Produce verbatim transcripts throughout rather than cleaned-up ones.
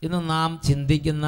ഇന്ന് നാം ചിന്തിക്കുന്ന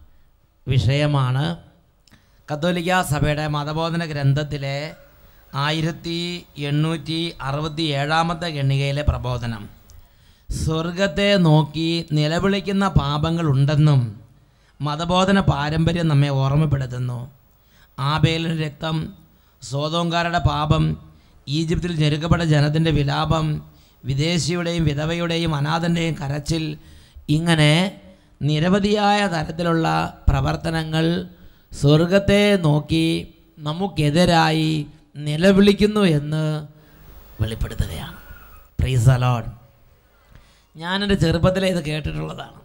വിഷയമാണ് കത്തോലിക്ക സഭയുടെ മതബോധന ഗ്രന്ഥത്തിലെ ആയിരത്തി എണ്ണൂറ്റി അറുപത്തി ഏഴാമത്തെ ഖണ്ഡികയിലെ പ്രബോധനം. സ്വർഗത്തെ നോക്കി നിലവിളിക്കുന്ന പാപങ്ങളുണ്ടെന്നും മതബോധന പാരമ്പര്യം നമ്മെ ഓർമ്മപ്പെടുത്തുന്നു. ആബേലിൻ്റെ രക്തം, സോദോംകാരുടെ പാപം, ഈജിപ്തിൽ ഞെരുക്കപ്പെട്ട ജനത്തിൻ്റെ വിലാപം, വിദേശിയുടെയും വിധവയുടെയും അനാഥൻ്റെയും കരച്ചിൽ, ഇങ്ങനെ നിരവധിയായ തരത്തിലുള്ള പ്രവർത്തനങ്ങൾ സ്വർഗത്തെ നോക്കി നമുക്കെതിരായി നിലവിളിക്കുന്നു എന്ന് വെളിപ്പെടുത്തുകയാണ്. Praise the Lord. ഞാനെൻ്റെ ചെറുപ്പത്തിലെ ഇത് കേട്ടിട്ടുള്ളതാണ്.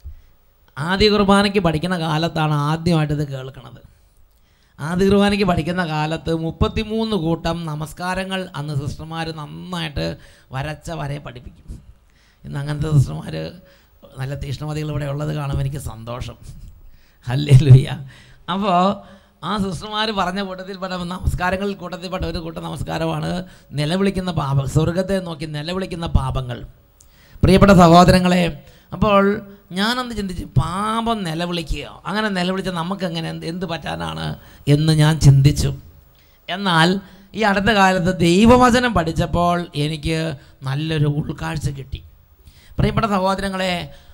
ആദ്യ കുർബാനയ്ക്ക് പഠിക്കുന്ന കാലത്താണ് ആദ്യമായിട്ടിത് കേൾക്കുന്നത്. ആദ്യ കുർബാനയ്ക്ക് പഠിക്കുന്ന കാലത്ത് മുപ്പത്തിമൂന്ന് കൂട്ടം നമസ്കാരങ്ങൾ അന്ന് സിസ്റ്റർമാർ നന്നായിട്ട് വരച്ച വരയെ പഠിപ്പിക്കും. ഇന്ന് അങ്ങനത്തെ സിസ്റ്റർമാർ നല്ല തീഷ്ണമതികൾ ഇവിടെ ഉള്ളത് കാണുമ്പോൾ എനിക്ക് സന്തോഷം. ഹല്ലേലൂയ. അപ്പോൾ ആ സിസ്റ്റർമാർ പറഞ്ഞ കൂട്ടത്തിൽപ്പെട്ട നമസ്കാരങ്ങളിൽ കൂട്ടത്തിൽപ്പെട്ട ഒരു കൂട്ടം നമസ്കാരമാണ് നിലവിളിക്കുന്ന പാപം, സ്വർഗത്തെ നോക്കി നിലവിളിക്കുന്ന പാപങ്ങൾ. പ്രിയപ്പെട്ട സഹോദരങ്ങളെ, അപ്പോൾ ഞാനൊന്ന് ചിന്തിച്ച്, പാപം നിലവിളിക്കുക, അങ്ങനെ നിലവിളിച്ച് നമുക്കെങ്ങനെ എന്ത് എന്ത് പറ്റാനാണ് എന്ന് ഞാൻ ചിന്തിച്ചു. എന്നാൽ ഈ അടുത്ത കാലത്ത് ദൈവവചനം പഠിച്ചപ്പോൾ എനിക്ക് നല്ലൊരു ഉൾക്കാഴ്ച കിട്ടി. പ്രിയപ്പെട്ട സഹോദരങ്ങളെ,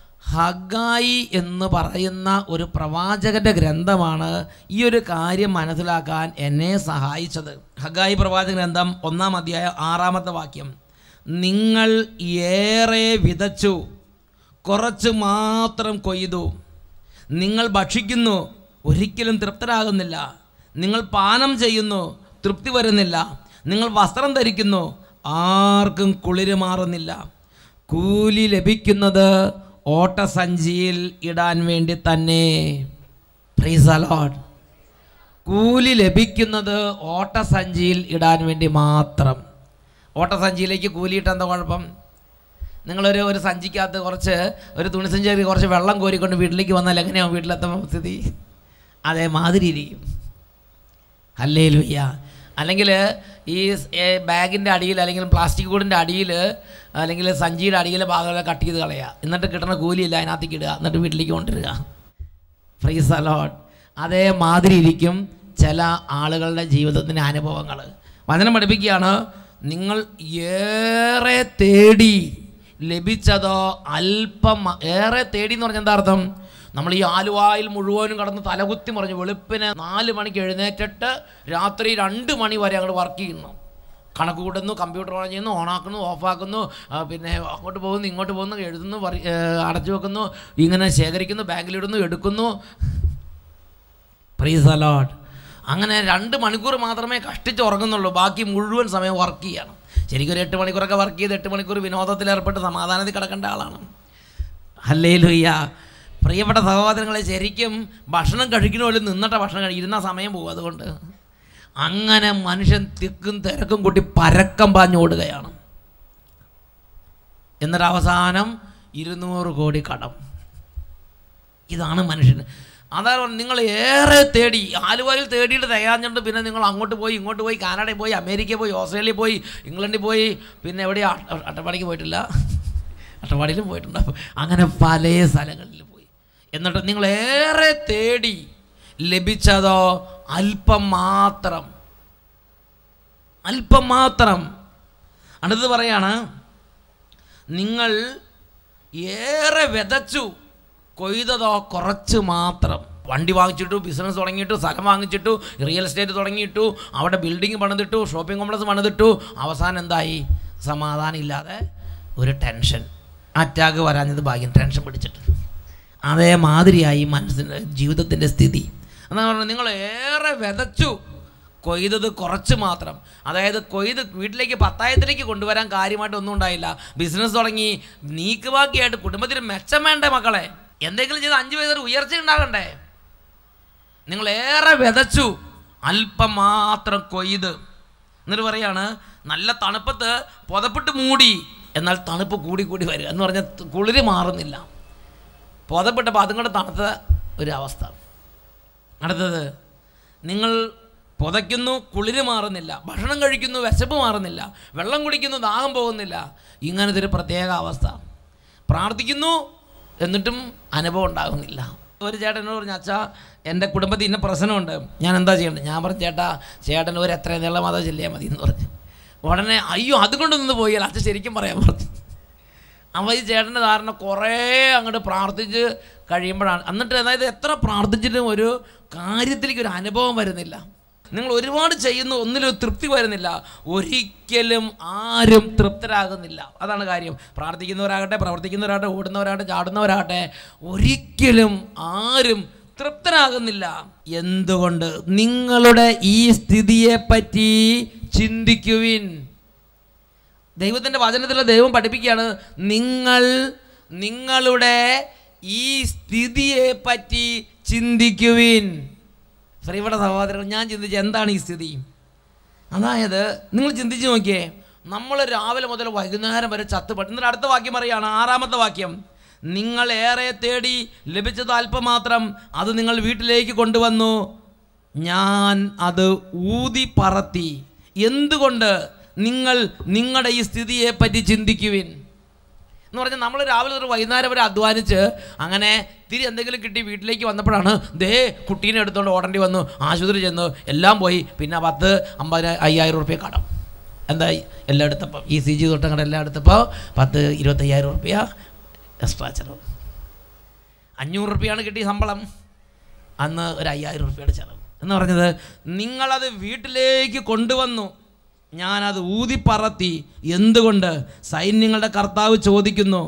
ഹഗ്ഗായി എന്ന് പറയുന്ന ഒരു പ്രവാചകൻ്റെ ഗ്രന്ഥമാണ് ഈ ഒരു കാര്യം മനസ്സിലാക്കാൻ എന്നെ സഹായിച്ചത്. ഹഗ്ഗായി പ്രവാചക ഗ്രന്ഥം ഒന്നാം അധ്യായം ആറാമത്തെ വാക്യം: നിങ്ങൾ ഏറെ വിതച്ചു, കുറച്ച് മാത്രം കൊയ്തു. നിങ്ങൾ ഭക്ഷിക്കുന്നു, ഒരിക്കലും തൃപ്തരാകുന്നില്ല. നിങ്ങൾ പാനം ചെയ്യുന്നു, തൃപ്തി വരുന്നില്ല. നിങ്ങൾ വസ്ത്രം ധരിക്കുന്നു, ആർക്കും കുളിര് മാറുന്നില്ല. കൂലി ലഭിക്കുന്നത് ഓട്ടസഞ്ചിയിൽ ഇടാൻ വേണ്ടി തന്നെ. Praise the Lord. കൂലി ലഭിക്കുന്നത് ഓട്ടസഞ്ചിയിൽ ഇടാൻ വേണ്ടി മാത്രം. ഓട്ടസഞ്ചിയിലേക്ക് കൂലിയിട്ട് എന്താ കുഴപ്പം? നിങ്ങളൊരു ഒരു സഞ്ചിക്കകത്ത് കുറച്ച് ഒരു തുണിസഞ്ചി കുറച്ച് വെള്ളം കോരിക്കൊണ്ട് വീട്ടിലേക്ക് വന്നാൽ എങ്ങനെയാവും വീട്ടിലെത്തുമ്പോൾ സ്ഥിതി? അതേമാതിരി ഇരിക്കും. ഹല്ലേലൂയ. അല്ലെങ്കിൽ ഈ ബാഗിൻ്റെ അടിയിൽ അല്ലെങ്കിൽ പ്ലാസ്റ്റിക് കൂടിൻ്റെ അടിയിൽ അല്ലെങ്കിൽ സഞ്ചിയുടെ അടിയിൽ ഭാഗങ്ങളെ കട്ട് ചെയ്ത് കളയുക, എന്നിട്ട് കിട്ടുന്ന കൂലിയില്ല അതിനകത്തേക്ക് ഇടുക, എന്നിട്ട് വീട്ടിലേക്ക് കൊണ്ടുവരിക. Praise the Lord. അതേമാതിരി ഇരിക്കും ചില ആളുകളുടെ ജീവിതത്തിൻ്റെ അനുഭവങ്ങൾ. വചനം പഠിപ്പിക്കുകയാണ്, നിങ്ങൾ ഏറെ തേടി ലഭിച്ചതോ അല്പം. ഏറെ തേടി എന്ന് പറഞ്ഞാൽ എന്താ അർത്ഥം? നമ്മൾ ഈ ആലുവായിൽ മുഴുവനും കടന്ന് തലകുത്തി മറിഞ്ഞു വെളുപ്പിന് നാല് മണിക്ക് എഴുന്നേറ്റിട്ട് രാത്രി രണ്ട് മണി വരെ അങ്ങോട്ട് വർക്ക് ചെയ്യുന്നു. കണക്ക് കൂട്ടുന്നു, കമ്പ്യൂട്ടർ ഓൺ ചെയ്യുന്നു, ഓണാക്കുന്നു, ഓഫാക്കുന്നു, പിന്നെ അങ്ങോട്ട് പോകുന്നു, ഇങ്ങോട്ട് പോകുന്നു, എഴുതുന്നു, അടച്ചു വെക്കുന്നു, ഇങ്ങനെ ശേഖരിക്കുന്നു, ബാങ്കിലിടുന്നു, എടുക്കുന്നു. Praise the Lord. അങ്ങനെ രണ്ട് മണിക്കൂർ മാത്രമേ കഷ്ടിച്ച് ഉറങ്ങുന്നുള്ളൂ, ബാക്കി മുഴുവൻ സമയം വർക്ക് ചെയ്യണം. ശരിക്കും ഒരു എട്ട് മണിക്കൂറൊക്കെ വർക്ക് ചെയ്ത് എട്ട് മണിക്കൂർ വിനോദത്തിലേർപ്പെട്ട് സമാധാനത്തിൽ കിടക്കേണ്ട ആളാണ്. ഹല്ലേലൂയ. പ്രിയപ്പെട്ട സഹോദരങ്ങളെ, ശരിക്കും ഭക്ഷണം കഴിക്കുന്ന പോലും നിന്നിട്ട് ഭക്ഷണം കഴിക്കും, ഇരുന്ന സമയം പോകും. അതുകൊണ്ട് അങ്ങനെ മനുഷ്യൻ തിക്കും തിരക്കും കൂട്ടി പരക്കം പാഞ്ഞോടുകയാണ്. എന്നിട്ട് അവസാനം ഇരുന്നൂറ് കോടി കടം. ഇതാണ് മനുഷ്യൻ. അതാണ് നിങ്ങൾ ഏറെ തേടി, ആലുവയിൽ തേടിയിട്ട് തികഞ്ഞിട്ട് പിന്നെ നിങ്ങൾ അങ്ങോട്ട് പോയി, ഇങ്ങോട്ട് പോയി, കാനഡയിൽ പോയി, അമേരിക്കയിൽ പോയി, ഓസ്ട്രേലിയയിൽ പോയി, ഇംഗ്ലണ്ടിൽ പോയി, പിന്നെ എവിടെയാ അട്ടപ്പാടിക്ക് പോയിട്ടില്ല, അട്ടപ്പാടിയിലും പോയിട്ടുണ്ടാവും. അങ്ങനെ പല സ്ഥലങ്ങളിൽ പോയി. എന്നിട്ട് നിങ്ങൾ ഏറെ തേടി ലഭിച്ചതോ അല്പം മാത്രം. അല്പം മാത്രം. അടുത്ത് പറയാണ്, നിങ്ങൾ ഏറെ വിതച്ചു, കൊയ്തതോ കുറച്ച് മാത്രം. വണ്ടി വാങ്ങിച്ചിട്ടു, ബിസിനസ് തുടങ്ങിയിട്ടു, സ്ഥലം വാങ്ങിച്ചിട്ടു, റിയൽ എസ്റ്റേറ്റ് തുടങ്ങിയിട്ടു, അവിടെ ബിൽഡിംഗ് പണിതിട്ടു, ഷോപ്പിംഗ് കോംപ്ലക്സ് പണിതിട്ടു, അവസാനം എന്തായി? സമാധാനം ഇല്ലാതെ ഒരു ടെൻഷൻ. അറ്റാക്ക് വരാഞ്ഞത് ഭാഗ്യം, ടെൻഷൻ പിടിച്ചിട്ട്. അതേമാതിരിയായി മനസ്സിൻ്റെ ജീവിതത്തിൻ്റെ സ്ഥിതി. എന്നാ പറഞ്ഞാൽ നിങ്ങൾ ഏറെ വിതച്ചു, കൊയ്തത് കുറച്ച് മാത്രം. അതായത് കൊയ്ത് വീട്ടിലേക്ക് പത്തായത്തിലേക്ക് കൊണ്ടുവരാൻ കാര്യമായിട്ട് ഒന്നും ഉണ്ടായില്ല. ബിസിനസ് തുടങ്ങി, നീക്കുബാക്കിയായിട്ട് കുടുംബത്തിന് മെച്ചം വേണ്ടേ മക്കളെ? എന്തെങ്കിലും ചെയ്ത് അഞ്ച് പൈസ ഉയർച്ച ഉണ്ടാകണ്ടേ? നിങ്ങൾ ഏറെ വിതച്ചു, അല്പം മാത്രം കൊയ്ത്. എന്നിട്ട് പറയാണ്, നല്ല തണുപ്പത്ത് പുതപ്പിട്ട് മൂടി, എന്നാൽ തണുപ്പ് കൂടി കൂടി വരിക എന്ന് പറഞ്ഞാൽ കുളിര് മാറുന്നില്ല. പുതപ്പിട്ടപ്പോൾ അതും കൂടെ തണുത്ത ഒരു അവസ്ഥ. അടുത്തത്, നിങ്ങൾ പുതയ്ക്കുന്നു, കുളിര് മാറുന്നില്ല. ഭക്ഷണം കഴിക്കുന്നു, വിശപ്പ് മാറുന്നില്ല. വെള്ളം കുടിക്കുന്നു, ദാഹം പോകുന്നില്ല. ഇങ്ങനത്തെ ഒരു പ്രത്യേക അവസ്ഥ. പ്രാർത്ഥിക്കുന്നു, എന്നിട്ടും അനുഭവം ഉണ്ടാകുന്നില്ല. ഒരു ചേട്ടൻ എന്നോട് പറഞ്ഞു, അച്ഛാ എൻ്റെ കുടുംബത്തിൽ ഇന്ന പ്രശ്നമുണ്ട്, ഞാൻ എന്താ ചെയ്യേണ്ടത്? ഞാൻ പറഞ്ഞു, ചേട്ടാ ചേട്ടൻ ഒരു എത്രയും നീളം മതം ചെല്ലിയാൽ മതി എന്ന് പറഞ്ഞു. ഉടനെ അയ്യോ അതുകൊണ്ട് നിന്ന് പോയല്ല അച്ഛൻ ശരിക്കും പറയാൻ പറഞ്ഞു. അപ്പോൾ ഈ ചേട്ടൻ്റെ ധാരണ കുറേ അങ്ങോട്ട് പ്രാർത്ഥിച്ച് കഴിയുമ്പോഴാണ്, എന്നിട്ട് അതായത് എത്ര പ്രാർത്ഥിച്ചിട്ടും ഒരു കാര്യത്തിലേക്ക് ഒരു അനുഭവം വരുന്നില്ല. നിങ്ങൾ ഒരുപാട് ചെയ്യുന്ന ഒന്നിലും തൃപ്തി വരുന്നില്ല. ഒരിക്കലും ആരും തൃപ്തരാകുന്നില്ല. അതാണ് കാര്യം. പ്രാർത്ഥിക്കുന്നവരാകട്ടെ, പ്രവർത്തിക്കുന്നവരാകട്ടെ, ഓടുന്നവരാകട്ടെ, ചാടുന്നവരാകട്ടെ, ഒരിക്കലും ആരും തൃപ്തരാകുന്നില്ല. എന്തുകൊണ്ട്? നിങ്ങളുടെ ഈ സ്ഥിതിയെപ്പറ്റി ചിന്തിക്കുവിൻ. ദൈവത്തിൻ്റെ വചനത്തിലെ ദൈവം പഠിപ്പിക്കുകയാണ്, നിങ്ങൾ നിങ്ങളുടെ ഈ സ്ഥിതിയെപ്പറ്റി ചിന്തിക്കുവിൻ. ശ്രീയുടെ സഹോദരങ്ങൾ, ഞാൻ ചിന്തിച്ചു എന്താണ് ഈ സ്ഥിതി? അതായത് നിങ്ങൾ ചിന്തിച്ച് നോക്കിയേ, നമ്മൾ രാവിലെ മുതൽ വൈകുന്നേരം വരെ ചത്തുപെട്ട്. എന്നിട്ട് അടുത്ത വാക്യം പറയുകയാണ്, ആറാമത്തെ വാക്യം, നിങ്ങൾ ഏറെ തേടി ലഭിച്ചത് അല്പമാത്രം, അത് നിങ്ങൾ വീട്ടിലേക്ക് കൊണ്ടുവന്നു, ഞാൻ അത് ഊതി പറത്തി. എന്തുകൊണ്ട്? നിങ്ങൾ നിങ്ങളുടെ ഈ സ്ഥിതിയെപ്പറ്റി ചിന്തിക്കുവിൻ എന്ന് പറഞ്ഞാൽ, നമ്മൾ രാവിലെ ഒരു വൈകുന്നേരം വരെ അധ്വാനിച്ച് അങ്ങനെ തിരി എന്തെങ്കിലും കിട്ടി വീട്ടിലേക്ക് വന്നപ്പോഴാണ് ദേ കുട്ടീനെ എടുത്തുകൊണ്ട് ഓടേണ്ടി വന്നു, ആശുപത്രി ചെന്നു, എല്ലാം പോയി, പിന്നെ പത്ത് അമ്പത് അയ്യായിരം റുപ്യ കടം. എന്താ എല്ലാം എടുത്തപ്പോൾ, ഇ സി ജി തൊട്ടങ്ങടെ എല്ലാം എടുത്തപ്പോൾ പത്ത് ഇരുപത്തയ്യായിരം റുപ്യ എക്സ്ട്രാ ചിലവ്. അഞ്ഞൂറ് റുപ്യയാണ് കിട്ടിയ ശമ്പളം, അന്ന് ഒരു അയ്യായിരം റുപ്യയുടെ ചിലവ്. എന്ന് പറഞ്ഞത്, നിങ്ങളത് വീട്ടിലേക്ക് കൊണ്ടുവന്നു, ഞാനത് ഊതിപ്പറത്തി. എന്തുകൊണ്ട്? സൈന്യങ്ങളുടെ കർത്താവ് ചോദിക്കുന്നു.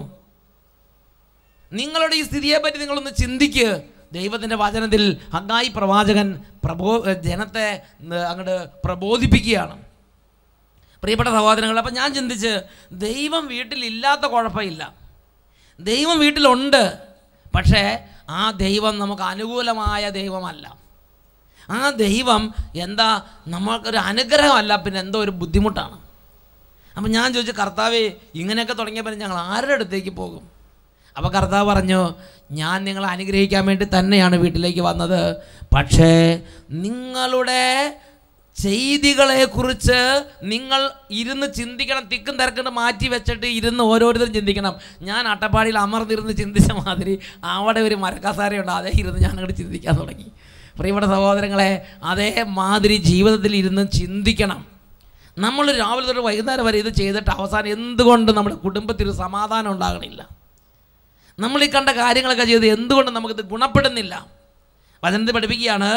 നിങ്ങളുടെ ഈ സ്ഥിതിയെപ്പറ്റി നിങ്ങളൊന്ന് ചിന്തിക്ക്. ദൈവത്തിൻ്റെ വചനത്തിൽ ഹഗ്ഗായി പ്രവാചകൻ പ്രബോ ജനത്തെ അങ്ങോട്ട് പ്രബോധിപ്പിക്കുകയാണ്. പ്രിയപ്പെട്ട സഹോദരങ്ങൾ, അപ്പം ഞാൻ ചിന്തിച്ച്, ദൈവം വീട്ടിലില്ലാത്ത കുഴപ്പമില്ല, ദൈവം വീട്ടിലുണ്ട്. പക്ഷേ ആ ദൈവം നമുക്ക് അനുകൂലമായ ദൈവമല്ല. ആ ദൈവം എന്താ, നമ്മൾക്കൊരു അനുഗ്രഹമല്ല, പിന്നെ എന്തോ ഒരു ബുദ്ധിമുട്ടാണ്. അപ്പം ഞാൻ ചോദിച്ചു, കർത്താവേ ഇങ്ങനെയൊക്കെ തുടങ്ങിയപ്പോൾ ഞങ്ങൾ ആരുടെ അടുത്തേക്ക് പോകും? അപ്പോൾ കർത്താവ് പറഞ്ഞു, ഞാൻ നിങ്ങളെ അനുഗ്രഹിക്കാൻ വേണ്ടി തന്നെയാണ് വീട്ടിലേക്ക് വന്നത്. പക്ഷേ നിങ്ങളുടെ ചെയ്തികളെക്കുറിച്ച് നിങ്ങൾ ഇരുന്ന് ചിന്തിക്കണം. തിക്കും തിരക്കിട്ട് മാറ്റി വെച്ചിട്ട് ഇരുന്ന് ഓരോരുത്തരും ചിന്തിക്കണം. ഞാൻ അട്ടപ്പാടിയിൽ അമർന്നിരുന്ന് ചിന്തിച്ച മാതിരി അവിടെ ഒരു മരക്കസാരയുണ്ട്, അതേ ഇരുന്ന് ഞാനങ്ങോട്ട് ചിന്തിക്കാൻ തുടങ്ങി. പ്രിയപ്പെട്ട സഹോദരങ്ങളെ, അതേമാതിരി ജീവിതത്തിൽ ഇരുന്ന് ചിന്തിക്കണം. നമ്മൾ രാവിലെ തൊട്ട് വൈകുന്നേരം വരെ ഇത് ചെയ്തിട്ട് അവസാനം എന്തുകൊണ്ട് നമ്മുടെ കുടുംബത്തിൽ സമാധാനം ഉണ്ടാകണില്ല? നമ്മൾ ഈ കണ്ട കാര്യങ്ങളൊക്കെ ചെയ്ത് എന്തുകൊണ്ട് നമുക്കിത് ഗുണപ്പെടുന്നില്ല? വചനത്തിൽ പഠിപ്പിക്കുകയാണ്,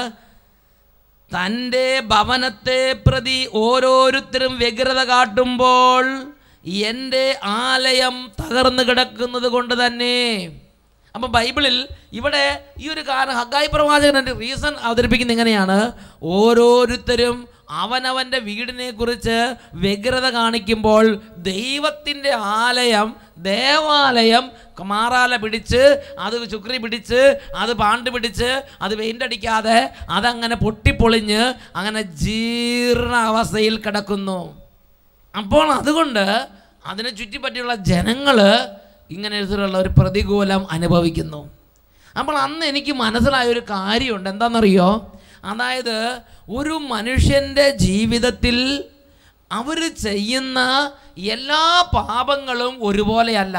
തൻ്റെ ഭവനത്തെ പ്രതി ഓരോരുത്തരും വ്യഗ്രത കാട്ടുമ്പോൾ എൻ്റെ ആലയം തകർന്നു കിടക്കുന്നത് കൊണ്ട് തന്നെ. അപ്പം ബൈബിളിൽ ഇവിടെ ഈ ഒരു കാരണം ഹഗ്ഗായി പ്രവാചകൻ്റെ റീസൺ അവതരിപ്പിക്കുന്നത് ഇങ്ങനെയാണ്, ഓരോരുത്തരും അവനവൻ്റെ വീടിനെ കുറിച്ച് വ്യഗ്രത കാണിക്കുമ്പോൾ ദൈവത്തിൻ്റെ ആലയം, ദേവാലയം മാറാല പിടിച്ച്, അത് ചുക്രി പിടിച്ച്, അത് പാണ്ട് പിടിച്ച്, അത് പെയിൻ്റ് അടിക്കാതെ അതങ്ങനെ പൊട്ടിപ്പൊളിഞ്ഞ് അങ്ങനെ ജീർണ അവസ്ഥയിൽ കിടക്കുന്നു. അപ്പോൾ അതുകൊണ്ട് അതിനെ ചുറ്റിപ്പറ്റിയുള്ള ജനങ്ങൾ ഇങ്ങനെയുള്ള ഒരു പ്രതികൂലം അനുഭവിക്കുന്നു. അപ്പോൾ അന്ന് എനിക്ക് മനസ്സിലായ ഒരു കാര്യമുണ്ട്, എന്താണെന്നറിയോ? അതായത് ഒരു മനുഷ്യൻ്റെ ജീവിതത്തിൽ അവർ ചെയ്യുന്ന എല്ലാ പാപങ്ങളും ഒരുപോലെയല്ല.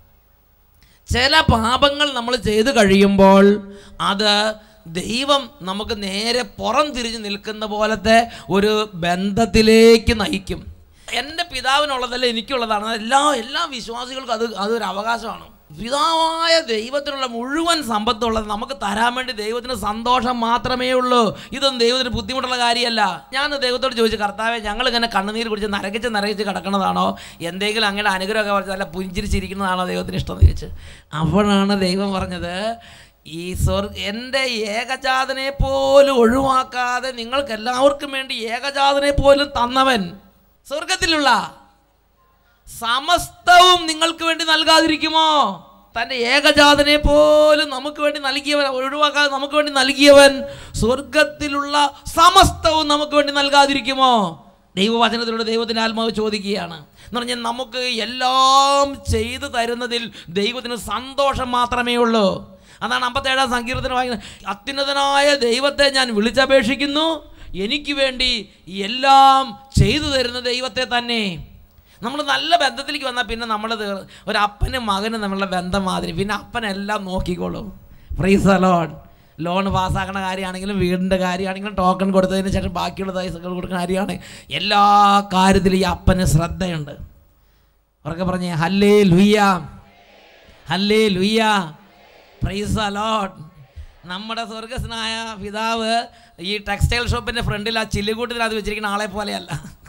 ചില പാപങ്ങൾ നമ്മൾ ചെയ്തു കഴിയുമ്പോൾ അത് ദൈവം നമുക്ക് നേരെ പുറം തിരിഞ്ഞ് നിൽക്കുന്ന പോലത്തെ ഒരു ബന്ധത്തിലേക്ക് നയിക്കും. എൻ്റെ പിതാവിനുള്ളതല്ല എനിക്കുള്ളതാണ്, എല്ലാ എല്ലാ വിശ്വാസികൾക്കും അത് അതൊരു അവകാശമാണ്. പിതാവായ ദൈവത്തിനുള്ള മുഴുവൻ സമ്പത്തുള്ളത് നമുക്ക് തരാൻ വേണ്ടി ദൈവത്തിന് സന്തോഷം മാത്രമേ ഉള്ളൂ. ഇതൊന്നും ദൈവത്തിന് ബുദ്ധിമുട്ടുള്ള കാര്യമല്ല. ഞാൻ ദൈവത്തോട് ചോദിച്ചു, കർത്താവേ ഞങ്ങളിങ്ങനെ കണ്ണുനീര് കുടിച്ച് നരകിച്ച് നരകിച്ച് കിടക്കുന്നതാണോ, എന്തെങ്കിലും അങ്ങനെ അനുഗ്രഹമൊക്കെ പറഞ്ഞ് നല്ല പുഞ്ചിരിച്ചിരിക്കുന്നതാണോ ദൈവത്തിന് ഇഷ്ടം എന്ന് ചോദിച്ചു. അപ്പോഴാണ് ദൈവം പറഞ്ഞത്, ഈ സ്വർഗ എൻ്റെ ഏകജാതനെ പോലും ഒഴിവാക്കാതെ നിങ്ങൾക്ക് എല്ലാവർക്കും വേണ്ടി ഏകജാതനെ പോലും തന്നവൻ, സ്വർഗത്തിലുള്ള സമസ്തവും നിങ്ങൾക്ക് വേണ്ടി നൽകാതിരിക്കുമോ? തൻ്റെ ഏകജാതനെ പോലും നമുക്ക് വേണ്ടി നൽകിയവൻ, ഒഴിവാക്കാതെ നമുക്ക് വേണ്ടി നൽകിയവൻ സ്വർഗത്തിലുള്ള സമസ്തവും നമുക്ക് വേണ്ടി നൽകാതിരിക്കുമോ? ദൈവവചനത്തിലൂടെ ദൈവത്തിൻ്റെ ആത്മാവ് ചോദിക്കുകയാണ്. എന്ന് പറഞ്ഞാൽ നമുക്ക് എല്ലാം ചെയ്തു തരുന്നതിൽ ദൈവത്തിന് സന്തോഷം മാത്രമേ ഉള്ളൂ. അതാണ് അമ്പത്തേഴാം സങ്കീർത്തനം വായിക്കുന്നത്, അത്യുന്നതനായ ദൈവത്തെ ഞാൻ വിളിച്ചപേക്ഷിക്കുന്നു, എനിക്ക് വേണ്ടി എല്ലാം ചെയ്തു തരുന്ന ദൈവത്തെ തന്നെ. നമ്മൾ നല്ല ബന്ധത്തിലേക്ക് വന്നാൽ പിന്നെ നമ്മൾ ഒരു അപ്പനും മകനും നമ്മളുടെ ബന്ധം മാതിരി, പിന്നെ അപ്പനെല്ലാം നോക്കിക്കോളും. Praise the Lord. ലോൺ പാസ്സാക്കുന്ന കാര്യമാണെങ്കിലും വീടിൻ്റെ കാര്യമാണെങ്കിലും ടോക്കൺ കൊടുത്തതിന് ശേഷം ബാക്കിയുള്ള പൈസകൾ കൊടുക്കുന്ന കാര്യമാണ്, എല്ലാ കാര്യത്തിലും ഈ അപ്പന് ശ്രദ്ധയുണ്ട്. അവർക്ക് പറഞ്ഞേ ഹല്ലേ ലുയ്യ, ഹല്ലേ ലുയ്യ, പ്രൈസ് ദി ലോർഡ്. നമ്മുടെ സ്വർഗസ്നായ പിതാവ് ഈ ടെക്സ്റ്റൈൽ ഷോപ്പിൻ്റെ ഫ്രണ്ടിൽ ആ ചില്ലുകൂട്ടത്തിൽ അത് വെച്ചിരിക്കുന്ന ആളെ പോലെയല്ല.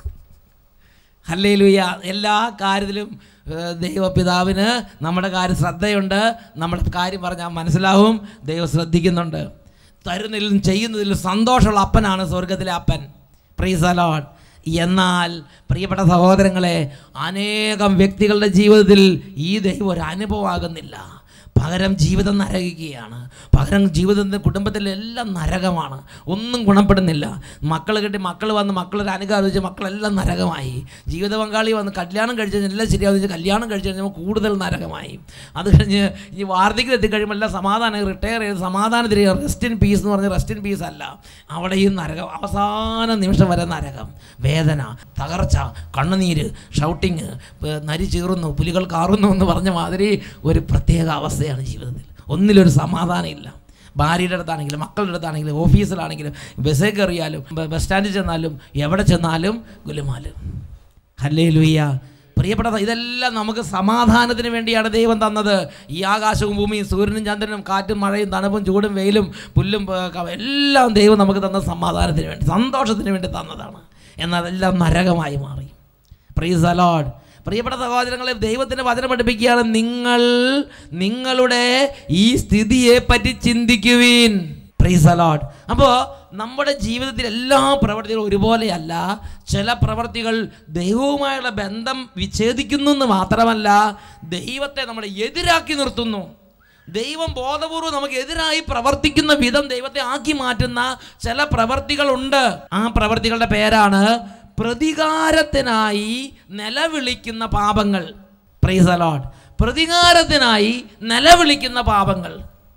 ഹല്ലേലൂയ. എല്ലാ കാര്യത്തിലും ദൈവപിതാവിന് നമ്മുടെ കാര്യം ശ്രദ്ധയുണ്ട്. നമ്മുടെ കാര്യം പറഞ്ഞാൽ മനസ്സിലാവും, ദൈവം ശ്രദ്ധിക്കുന്നുണ്ട്. തരുന്നതിലും ചെയ്യുന്നതിലും സന്തോഷമുള്ള അപ്പനാണ് സ്വർഗത്തിലെ അപ്പൻ. Praise the Lord. എന്നാൽ പ്രിയപ്പെട്ട സഹോദരങ്ങളെ, അനേകം വ്യക്തികളുടെ ജീവിതത്തിൽ ഈ ദൈവം ഒരു അനുഭവമാകുന്നില്ല. പകരം ജീവിതം നരകിക്കുകയാണ്. പകരം ജീവിതത്തിൻ്റെ കുടുംബത്തിലെല്ലാം നരകമാണ്, ഒന്നും ഗുണപ്പെടുന്നില്ല. മക്കൾ കിട്ടി, മക്കൾ വന്ന് മക്കളൊരു അനുഗ്രഹം വെച്ച് മക്കളെല്ലാം നരകമായി. ജീവിത പങ്കാളി വന്ന് കല്യാണം കഴിച്ച് കഴിഞ്ഞാൽ എല്ലാം ശരിയാവുന്ന വെച്ചാൽ കല്യാണം കഴിച്ച് കഴിഞ്ഞാൽ കൂടുതൽ നരകമായി. അത് കഴിഞ്ഞ് ഈ വാർദ്ധക്യം എത്തിക്കഴിയുമ്പോൾ എല്ലാം സമാധാനം, റിട്ടയർ ചെയ്ത് സമാധാനത്തിൽ റെസ്റ്റ് ഇൻ പീസ് എന്ന് പറഞ്ഞാൽ റെസ്റ്റ് ഇൻ പീസ് അല്ല, അവിടെയും നരകം. അവസാന നിമിഷം വരെ നരകം, വേദന, തകർച്ച, കണ്ണുനീര്, ഷൗട്ടിങ്, നരി ചീറുന്നു, പുലികൾ കാറുന്നു എന്ന് പറഞ്ഞ മാതിരി ഒരു പ്രത്യേക അവസ്ഥ ജീവിതത്തിൽ. ഒന്നിലൊരു സമാധാനം ഇല്ല. ഭാര്യയുടെ അടുത്താണെങ്കിലും മക്കളുടെ അടുത്താണെങ്കിലും ഓഫീസിലാണെങ്കിലും ബസ്സേ കയറിയാലും ബസ് സ്റ്റാൻഡിൽ ചെന്നാലും എവിടെ ചെന്നാലും ഗുലുമാലും. ഹല്ലേലൂയ. പ്രിയപ്പെട്ട, ഇതെല്ലാം നമുക്ക് സമാധാനത്തിന് വേണ്ടിയാണ് ദൈവം തന്നത്. ഈ ആകാശവും ഭൂമിയും സൂര്യനും ചന്ദ്രനും കാറ്റും മഴയും തണുപ്പും ചൂടും വെയിലും പുല്ലും എല്ലാം ദൈവം നമുക്ക് തന്ന സമാധാനത്തിന് വേണ്ടി, സന്തോഷത്തിന് വേണ്ടി തന്നതാണ്. എന്നാൽ അതെല്ലാം നരകമായി മാറി. Praise the Lord. പ്രിയപ്പെട്ട സഹോദരങ്ങളെ, ദൈവത്തിൻ്റെ വചനം പഠിപ്പിക്കുകയാണ്, നിങ്ങൾ നിങ്ങളുടെ ഈ സ്ഥിതിയെ പറ്റി ചിന്തിക്കുവിൻ. Price the Lord. അപ്പോൾ നമ്മുടെ ജീവിതത്തിൽ എല്ലാ പ്രവർത്തികളും ഒരുപോലെയല്ല. ചില പ്രവർത്തികൾ ദൈവവുമായുള്ള ബന്ധം വിച്ഛേദിക്കുന്നു എന്ന് മാത്രമല്ല, ദൈവത്തെ നമ്മളെ എതിരാക്കി നിർത്തുന്നു. ദൈവം ബോധപൂർവ്വം നമുക്ക് എതിരായി പ്രവർത്തിക്കുന്ന വിധം ദൈവത്തെ ആക്കി മാറ്റുന്ന ചില പ്രവർത്തികളുണ്ട്. ആ പ്രവർത്തികളുടെ പേരാണ് പ്രതികാരത്തിനായി നിലവിളിക്കുന്ന പാപങ്ങൾ. Price the Lord. പ്രതികാരത്തിനായി നിലവിളിക്കുന്ന പാപങ്ങൾ.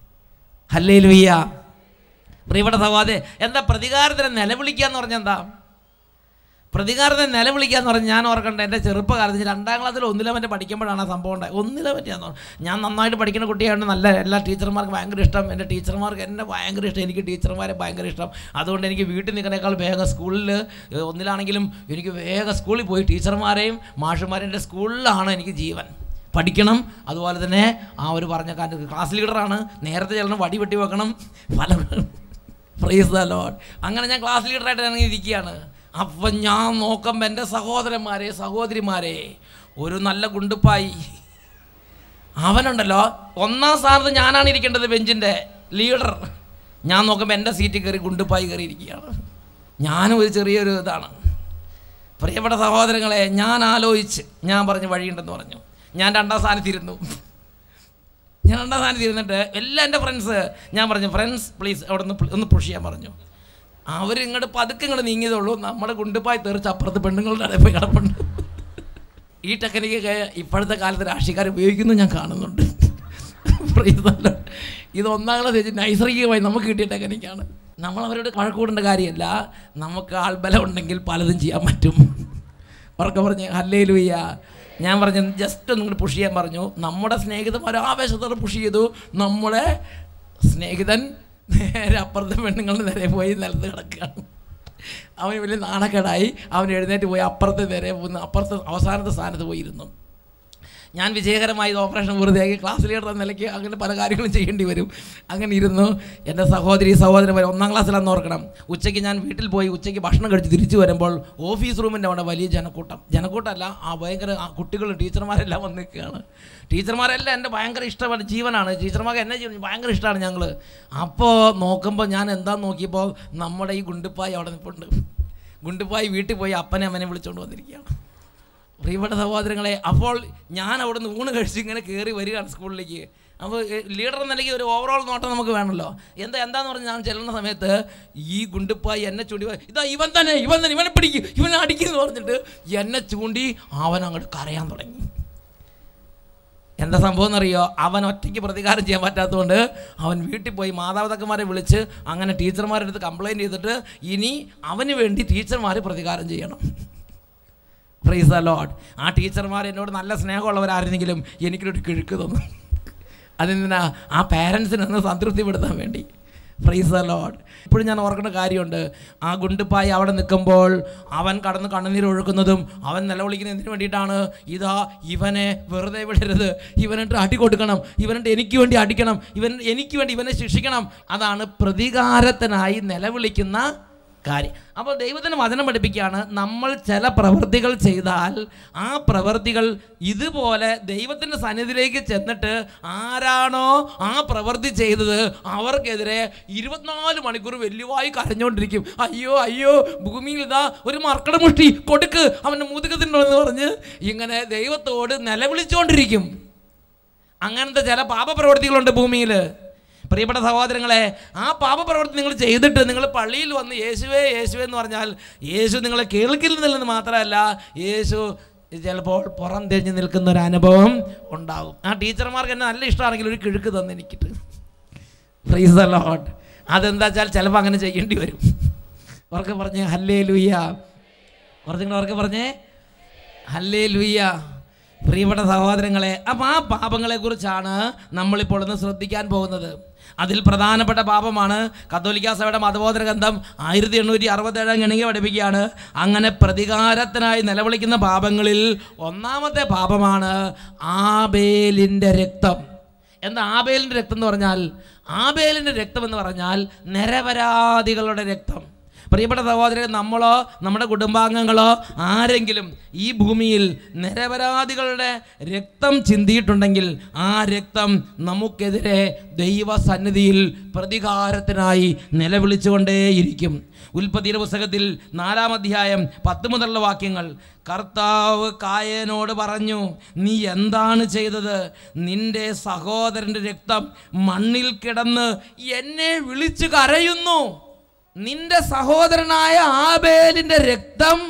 ഹല്ലേലൂയ. പ്രിയപ്പെട്ട സഹോദരൻ, എന്താ പ്രതികാരത്തിന് നിലവിളിക്കുക എന്ന് പറഞ്ഞാൽ എന്താ? പ്രതികാരത്തിന് നിലവിളിക്കുക എന്ന് പറഞ്ഞാൽ ഞാൻ ഓർക്കണ്ട, എൻ്റെ ചെറുപ്പകാലത്ത് രണ്ടാം ക്ലാസ്സിൽ ഒന്നിലെ മറ്റേ പഠിക്കുമ്പോഴാണ് ആ സംഭവം ഉണ്ടായത്. ഒന്നിലെ പറ്റിയാന്ന് പറഞ്ഞു. ഞാൻ നന്നായിട്ട് പഠിക്കുന്ന കുട്ടിയാണ്, നല്ല എല്ലാ ടീച്ചർമാർക്ക് ഭയങ്കര ഇഷ്ടം. എൻ്റെ ടീച്ചർമാർക്ക് എന്നെ ഭയങ്കര ഇഷ്ടം, എനിക്ക് ടീച്ചർമാരെ ഭയങ്കര ഇഷ്ടം. അതുകൊണ്ട് എനിക്ക് വീട്ടിൽ നിൽക്കുന്നേക്കാൾ വേഗം സ്കൂളിൽ, ഒന്നിലാണെങ്കിലും എനിക്ക് വേഗം സ്കൂളിൽ പോയി ടീച്ചർമാരെയും മാഷുമാരെയും എൻ്റെ സ്കൂളിലാണ് എനിക്ക് ജീവൻ. പഠിക്കണം, അതുപോലെ തന്നെ ആ ഒരു പറഞ്ഞ കാര്യം ക്ലാസ് ലീഡറാണ്, നേരത്തെ ചെല്ലണം, വടി വെട്ടി വെക്കണം, പല. Praise the Lord. അങ്ങനെ ഞാൻ ക്ലാസ് ലീഡറായിട്ട് ഇറങ്ങി ഇരിക്കുകയാണ്. അപ്പം ഞാൻ നോക്കുമ്പോൾ എൻ്റെ സഹോദരന്മാരെ സഹോദരിമാരെ, ഒരു നല്ല ഗുണ്ടുപ്പായി അവനുണ്ടല്ലോ, ഒന്നാം സ്ഥാനത്ത് ഞാനാണ് ഇരിക്കേണ്ടത്, ബെഞ്ചിൻ്റെ ലീഡർ. ഞാൻ നോക്കുമ്പോൾ എൻ്റെ സീറ്റിൽ കയറി ഗുണ്ടുപ്പായി കയറി ഇരിക്കുകയാണ്. ഞാനും ഒരു ചെറിയൊരു ഇതാണ്. പ്രിയപ്പെട്ട സഹോദരങ്ങളെ, ഞാൻ ആലോചിച്ച് ഞാൻ പറഞ്ഞു വഴിയുണ്ടെന്ന് പറഞ്ഞു. ഞാൻ രണ്ടാം സ്ഥാനത്തിരുന്നു. ഞാൻ രണ്ടാം സ്ഥാനത്ത് ഇരുന്നിട്ട് എല്ലാ എൻ്റെ ഫ്രണ്ട്സ്, ഞാൻ പറഞ്ഞു ഫ്രണ്ട്സ് പ്ലീസ് അവിടെ നിന്ന് ഒന്ന് പുഷ് ചെയ്യാൻ പറഞ്ഞു. അവരിങ്ങോട്ട് പതുക്കെ ഇങ്ങോട്ട് നീങ്ങിയതുള്ളൂ. നമ്മുടെ ഗുണ്ടുപ്പായി തെറിച്ച് അപ്പുറത്ത് പെണ്ണുങ്ങളുടെ ഇടയിൽ പോയി കിടപ്പുണ്ട്. ഈ ടെക്നിക്കൊക്കെ ഇപ്പോഴത്തെ കാലത്ത് രാഷ്ട്രീയക്കാർ ഉപയോഗിക്കുന്നു ഞാൻ കാണുന്നുണ്ട്. ഇത് ഒന്നാം ക്ലാസ് വെച്ച് നൈസർഗികമായി നമുക്ക് കിട്ടിയ ടെക്നിക്കാണ്. നമ്മളവരോട് വഴക്കൂടേണ്ട കാര്യമല്ല, നമുക്ക് ആൾബലം ഉണ്ടെങ്കിൽ പലതും ചെയ്യാൻ പറ്റും. ഉറക്കെ പറഞ്ഞ് ഹല്ലേലൂയ. ഞാൻ പറഞ്ഞു ജസ്റ്റ് ഒന്നും കൂടി പുഷ് ചെയ്യാൻ പറഞ്ഞു. നമ്മുടെ സ്നേഹിതൻ ഒരാവേശത്തോടെ പുഷ് ചെയ്തു. നമ്മുടെ സ്നേഹിതൻ നേരെ അപ്പുറത്തെ പെണ്ണുങ്ങളുടെ നേരെ പോയി നിലത്ത് കിടക്കുകയാണ്. അവന് വലിയ നാണക്കേടായി. അവൻ എഴുന്നേറ്റ് പോയി അപ്പുറത്തെ നേരെ പോകുന്ന അപ്പുറത്തെ അവസാനത്തെ സ്ഥാനത്ത് പോയിരുന്നു. ഞാൻ വിജയകരമായി ഓപ്പറേഷൻ പൂർത്തിയാക്കി ക്ലാസ് ലീഡർ എന്ന നിലയ്ക്ക് അങ്ങനെ പല കാര്യങ്ങളും ചെയ്യേണ്ടി വരും. അങ്ങനെ ഇരുന്നു. എൻ്റെ സഹോദരി സഹോദരന്മാർ ഒന്നാം ക്ലാസ്സിലാണെന്ന് ഓർക്കണം. ഉച്ചയ്ക്ക് ഞാൻ വീട്ടിൽ പോയി ഉച്ചയ്ക്ക് ഭക്ഷണം കഴിച്ച് തിരിച്ചു വരുമ്പോൾ ഓഫീസ് റൂമിൻ്റെ അവിടെ വലിയ ജനക്കൂട്ടം. ജനക്കൂട്ടമല്ല, ആ ഭയങ്കര കുട്ടികളും ടീച്ചർമാരെല്ലാം വന്ന് നിൽക്കുകയാണ്. ടീച്ചർമാരെല്ലാം എൻ്റെ ഭയങ്കര ഇഷ്ടമാണ്, ജീവനാണ്. ടീച്ചർമാർക്ക് എന്നെ ജീവൻ ഭയങ്കര ഇഷ്ടമാണ് ഞങ്ങൾ. അപ്പോൾ നോക്കുമ്പോൾ ഞാൻ എന്താന്ന് നോക്കിയപ്പോൾ നമ്മുടെ ഈ ഗുണ്ടുപ്പായി അവിടെ നിൽപ്പുണ്ട്. ഗുണ്ടുപ്പായി വീട്ടിൽ പോയി അപ്പനെ അമ്മനെ വിളിച്ചുകൊണ്ട് വന്നിരിക്കുകയാണ്. പ്രിയപ്പെട്ട സഹോദരങ്ങളെ, അപ്പോൾ ഞാൻ അവിടെ നിന്ന് ഊണ് കഴിച്ച് ഇങ്ങനെ കയറി വരികയാണ് സ്കൂളിലേക്ക്. അപ്പോൾ ലീഡർ എന്ന നിലയ്ക്ക് ഒരു ഓവറോൾ നോട്ടം നമുക്ക് വേണമല്ലോ. എന്താ എന്താന്ന് പറഞ്ഞാൽ ഞാൻ ചെല്ലുന്ന സമയത്ത് ഈ ഗുണ്ടുപ്പായി എന്നെ ചൂണ്ടി, ഇതാ ഇവൻ തന്നെ ഇവൻ തന്നെ ഇവനെ പിടിക്കും ഇവനെ അടിക്കുമെന്ന് പറഞ്ഞിട്ട് എന്നെ ചൂണ്ടി അവൻ അങ്ങോട്ട് കരയാൻ തുടങ്ങി. എന്താ സംഭവം എന്നറിയോ? അവൻ ഒറ്റയ്ക്ക് പ്രതികാരം ചെയ്യാൻ പറ്റാത്തതുകൊണ്ട് അവൻ വീട്ടിൽ പോയി മാതാപിതാക്കന്മാരെ വിളിച്ച് അങ്ങനെ ടീച്ചർമാരുടെ അടുത്ത് കംപ്ലയിൻറ്റ് ചെയ്തിട്ട് ഇനി അവന് വേണ്ടി ടീച്ചർമാർ പ്രതികാരം ചെയ്യണം. Praise the Lord. ആ ടീച്ചർമാർ എന്നോട് നല്ല സ്നേഹമുള്ളവരായിരുന്നെങ്കിലും എനിക്കൊരു കിഴുക്ക് തന്നു. അതെന്തിനാ? ആ പാരൻസിനൊന്ന് സംതൃപ്തിപ്പെടുത്താൻ വേണ്ടി. Praise the Lord. ഇപ്പോഴും ഞാൻ ഓർക്കേണ്ട കാര്യമുണ്ട്. ആ ഗുണ്ടുപ്പായി അവിടെ നിൽക്കുമ്പോൾ അവൻ കടന്ന് കണ്ണുനീർ ഒഴുക്കുന്നതും അവൻ നിലവിളിക്കുന്നത് എന്തിനു വേണ്ടിയിട്ടാണ്? ഇതാ ഇവനെ വെറുതെ വിടരുത്, ഇവനിട്ട് അടി കൊടുക്കണം, ഇവനിട്ട് എനിക്ക് വേണ്ടി അടിക്കണം, ഇവൻ എനിക്ക് വേണ്ടി ഇവനെ ശിക്ഷിക്കണം. അതാണ് പ്രതികാരത്തിനായി നിലവിളിക്കുന്ന കാര്യം. അപ്പോൾ ദൈവത്തിന് വചനം പഠിപ്പിക്കുകയാണ്, നമ്മൾ ചില പ്രവൃത്തികൾ ചെയ്താൽ ആ പ്രവൃത്തികൾ ഇതുപോലെ ദൈവത്തിൻ്റെ സന്നിധിയിലേക്ക് ചെന്നിട്ട് ആരാണോ ആ പ്രവൃത്തി ചെയ്തത് അവർക്കെതിരെ ഇരുപത്തിനാല് മണിക്കൂർ വെല്ലുവായി കരഞ്ഞുകൊണ്ടിരിക്കും. അയ്യോ അയ്യോ ഭൂമിയിൽ ഇതാ ഒരു മർക്കടമുഷ്ടി കൊടുക്ക് അവൻ്റെ മുതുകത്തിൻ്റെ എന്ന് പറഞ്ഞ് ഇങ്ങനെ ദൈവത്തോട് നിലവിളിച്ചുകൊണ്ടിരിക്കും. അങ്ങനത്തെ ചില പാപപ്രവൃത്തികളുണ്ട് ഭൂമിയിൽ. പ്രിയപ്പെട്ട സഹോദരങ്ങളെ, ആ പാപപ്രവൃത്തി നിങ്ങൾ ചെയ്തിട്ട് നിങ്ങൾ പള്ളിയിൽ വന്ന് യേശുവേ യേശുവേ എന്ന് പറഞ്ഞാൽ യേശു നിങ്ങളെ കേൾക്കുന്നില്ലെന്ന് മാത്രമല്ല, യേശു ചിലപ്പോൾ പുറം തിരിഞ്ഞ് നിൽക്കുന്ന ഒരു അനുഭവം ഉണ്ടാകും. ആ ടീച്ചർമാർക്ക് എന്നെ നല്ല ഇഷ്ടമാണെങ്കിൽ ഒരു കിഴുക്ക് തന്നെ എനിക്കിട്ട്. Praise the Lord. അതെന്താ വെച്ചാൽ ചിലപ്പോൾ അങ്ങനെ ചെയ്യേണ്ടി വരും. ഉറക്കെ പറഞ്ഞേ ഹല്ലേലൂയ. കുറച്ചുകൂടെ ഉറക്കെ പറഞ്ഞേ ഹല്ലേലൂയ. പ്രിയപ്പെട്ട സഹോദരങ്ങളെ, അപ്പം ആ പാപങ്ങളെക്കുറിച്ചാണ് നമ്മളിപ്പോൾ ഒന്ന് ശ്രദ്ധിക്കാൻ പോകുന്നത്. അതിൽ പ്രധാനപ്പെട്ട പാപമാണ് കത്തോലിക്കാ സഭയുടെ മതബോധന ഗ്രന്ഥം ആയിരത്തി എണ്ണൂറ്റി അറുപത്തേഴാം ഗണിക പഠിപ്പിക്കുകയാണ്. അങ്ങനെ പ്രതികാരത്തിനായി നിലവിളിക്കുന്ന പാപങ്ങളിൽ ഒന്നാമത്തെ പാപമാണ് ആബേലിൻ്റെ രക്തം. എന്താ ആബേലിൻ്റെ രക്തം എന്ന് പറഞ്ഞാൽ? ആബേലിൻ്റെ രക്തം എന്ന് പറഞ്ഞാൽ നിരപരാധികളുടെ രക്തം. പ്രിയപ്പെട്ട സഹോദരൻ, നമ്മളോ നമ്മുടെ കുടുംബാംഗങ്ങളോ ആരെങ്കിലും ഈ ഭൂമിയിൽ നിരപരാധികളുടെ രക്തം ചിന്തിയിട്ടുണ്ടെങ്കിൽ ആ രക്തം നമുക്കെതിരെ ദൈവസന്നിധിയിൽ പ്രതികാരത്തിനായി നിലവിളിച്ചുകൊണ്ടേയിരിക്കും. ഉൽപ്പത്തിയുടെ പുസ്തകത്തിൽ നാലാം അധ്യായം പത്ത് മുതലുള്ള വാക്യങ്ങൾ, കർത്താവ് കായേനോട് പറഞ്ഞു, നീ എന്താണ് ചെയ്തത്? നിന്റെ സഹോദരൻ്റെ രക്തം മണ്ണിൽ കിടന്ന് എന്നെ വിളിച്ചു കരയുന്നു. നിന്റെ സഹോദരനായ ആബേലിൻ്റെ രക്തം